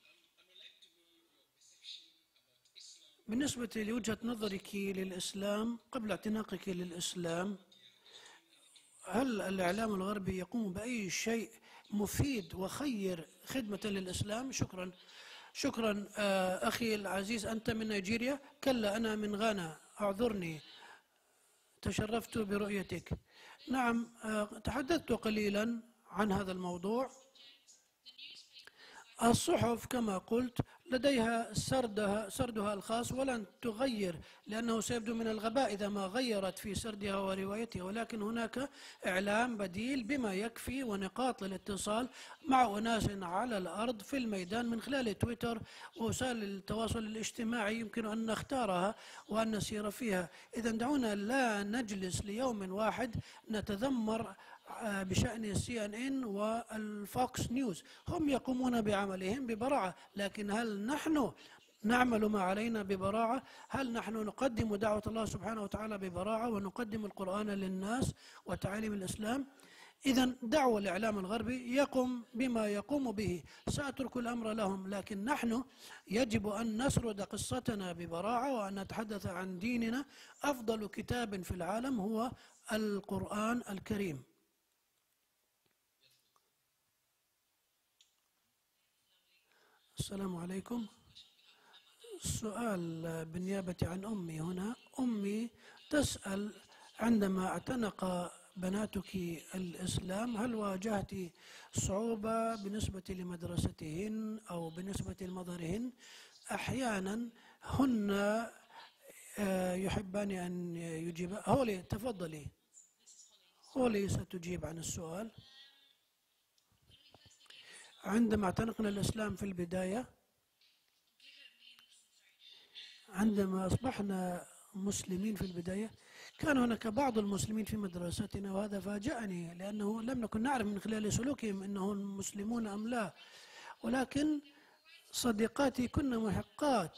بالنسبة لوجهة نظرك للإسلام قبل اعتناقك للإسلام، هل الإعلام الغربي يقوم بأي شيء مفيد وخير خدمة للإسلام؟ شكرا. شكرا أخي العزيز، أنت من نيجيريا؟ كلا، أنا من غانا، أعذرني، تشرفت برؤيتك. نعم، تحدثت قليلا عن هذا الموضوع. الصحف كما قلت لديها سردها سردها الخاص ولن تغير، لأنه سيبدو من الغباء إذا ما غيرت في سردها وروايتها، ولكن هناك إعلام بديل بما يكفي ونقاط للاتصال مع أناس على الأرض في الميدان من خلال تويتر ووسائل التواصل الاجتماعي يمكن أن نختارها وأن نسير فيها. إذا دعونا لا نجلس ليوم واحد نتذمر بشأن السي ان ان والفوكس نيوز. هم يقومون بعملهم ببراعة، لكن هل نحن نعمل ما علينا ببراعة؟ هل نحن نقدم دعوة الله سبحانه وتعالى ببراعة ونقدم القرآن للناس وتعاليم الإسلام؟ إذا دعوة الإعلام الغربي يقوم بما يقوم به، سأترك الأمر لهم، لكن نحن يجب أن نسرد قصتنا ببراعة وأن نتحدث عن ديننا. أفضل كتاب في العالم هو القرآن الكريم. السلام عليكم. السؤال بالنيابة عن أمي هنا. أمي تسأل: عندما اعتنق بناتك الإسلام هل واجهت صعوبة بالنسبة لمدرستهن أو بالنسبة لمظهرهن؟ أحيانا هن يحبان أن يجيب. هولي تفضلي. هولي ستجيب عن السؤال. عندما اعتنقنا الإسلام في البداية، عندما أصبحنا مسلمين في البداية، كان هناك بعض المسلمين في مدرستنا، وهذا فاجأني لأنه لم نكن نعرف من خلال سلوكهم أنهم مسلمون أم لا، ولكن صديقاتي كن محقات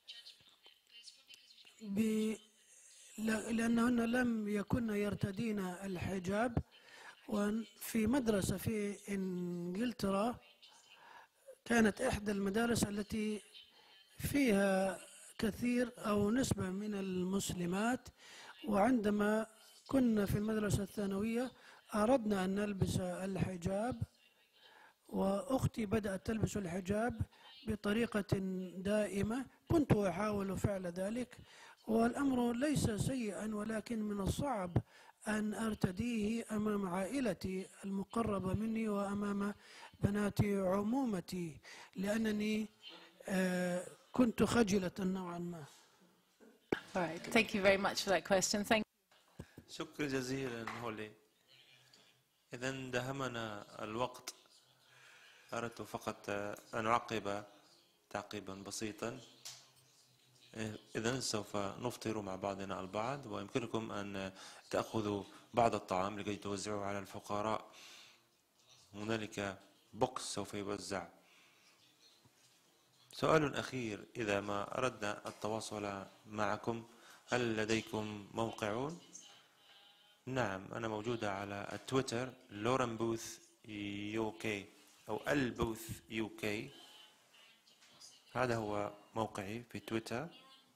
لأنهن لم يكن يرتدين الحجاب. وفي مدرسة في إنجلترا كانت إحدى المدارس التي فيها كثير أو نسبة من المسلمات، وعندما كنا في المدرسة الثانوية أردنا أن نلبس الحجاب، وأختي بدأت تلبس الحجاب بطريقة دائمة. كنت أحاول فعل ذلك، والأمر ليس سيئا، ولكن من الصعب أن أرتديه أمام عائلتي المقربة مني وأمام بنات عمومتي، لأنني آه كنت خجلة نوعا ما. Right. Thank you very much for that question. Thank شكرا جزيلا هولي. إذا دهمنا الوقت، أردت فقط أن أعقب تعقيبا بسيطا. إذا سوف نفطر مع بعضنا البعض، ويمكنكم أن تأخذوا بعض الطعام لكي توزعوه على الفقراء. هنالك بوكس سوف يوزع سؤال أخير، إذا ما أردنا التواصل معكم هل لديكم موقعون؟ نعم، أنا موجودة على التويتر لورن بوث يو كي أو البوث يو كي، هذا هو موقعي في تويتر،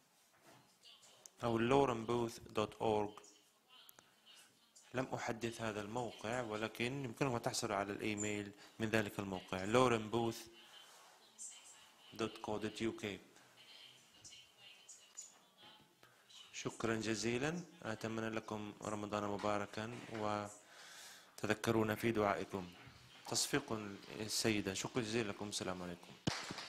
أو لورن بوث دوت أورج. لم أحدث هذا الموقع، ولكن يمكنكم أن تحصلوا على الإيميل من ذلك الموقع لورن بوث دوت كو دوت يو كي. شكرا جزيلا، أتمنى لكم رمضان مباركا، وتذكرونا في دعائكم. تصفيق السيدة. شكرا جزيلا لكم، السلام عليكم.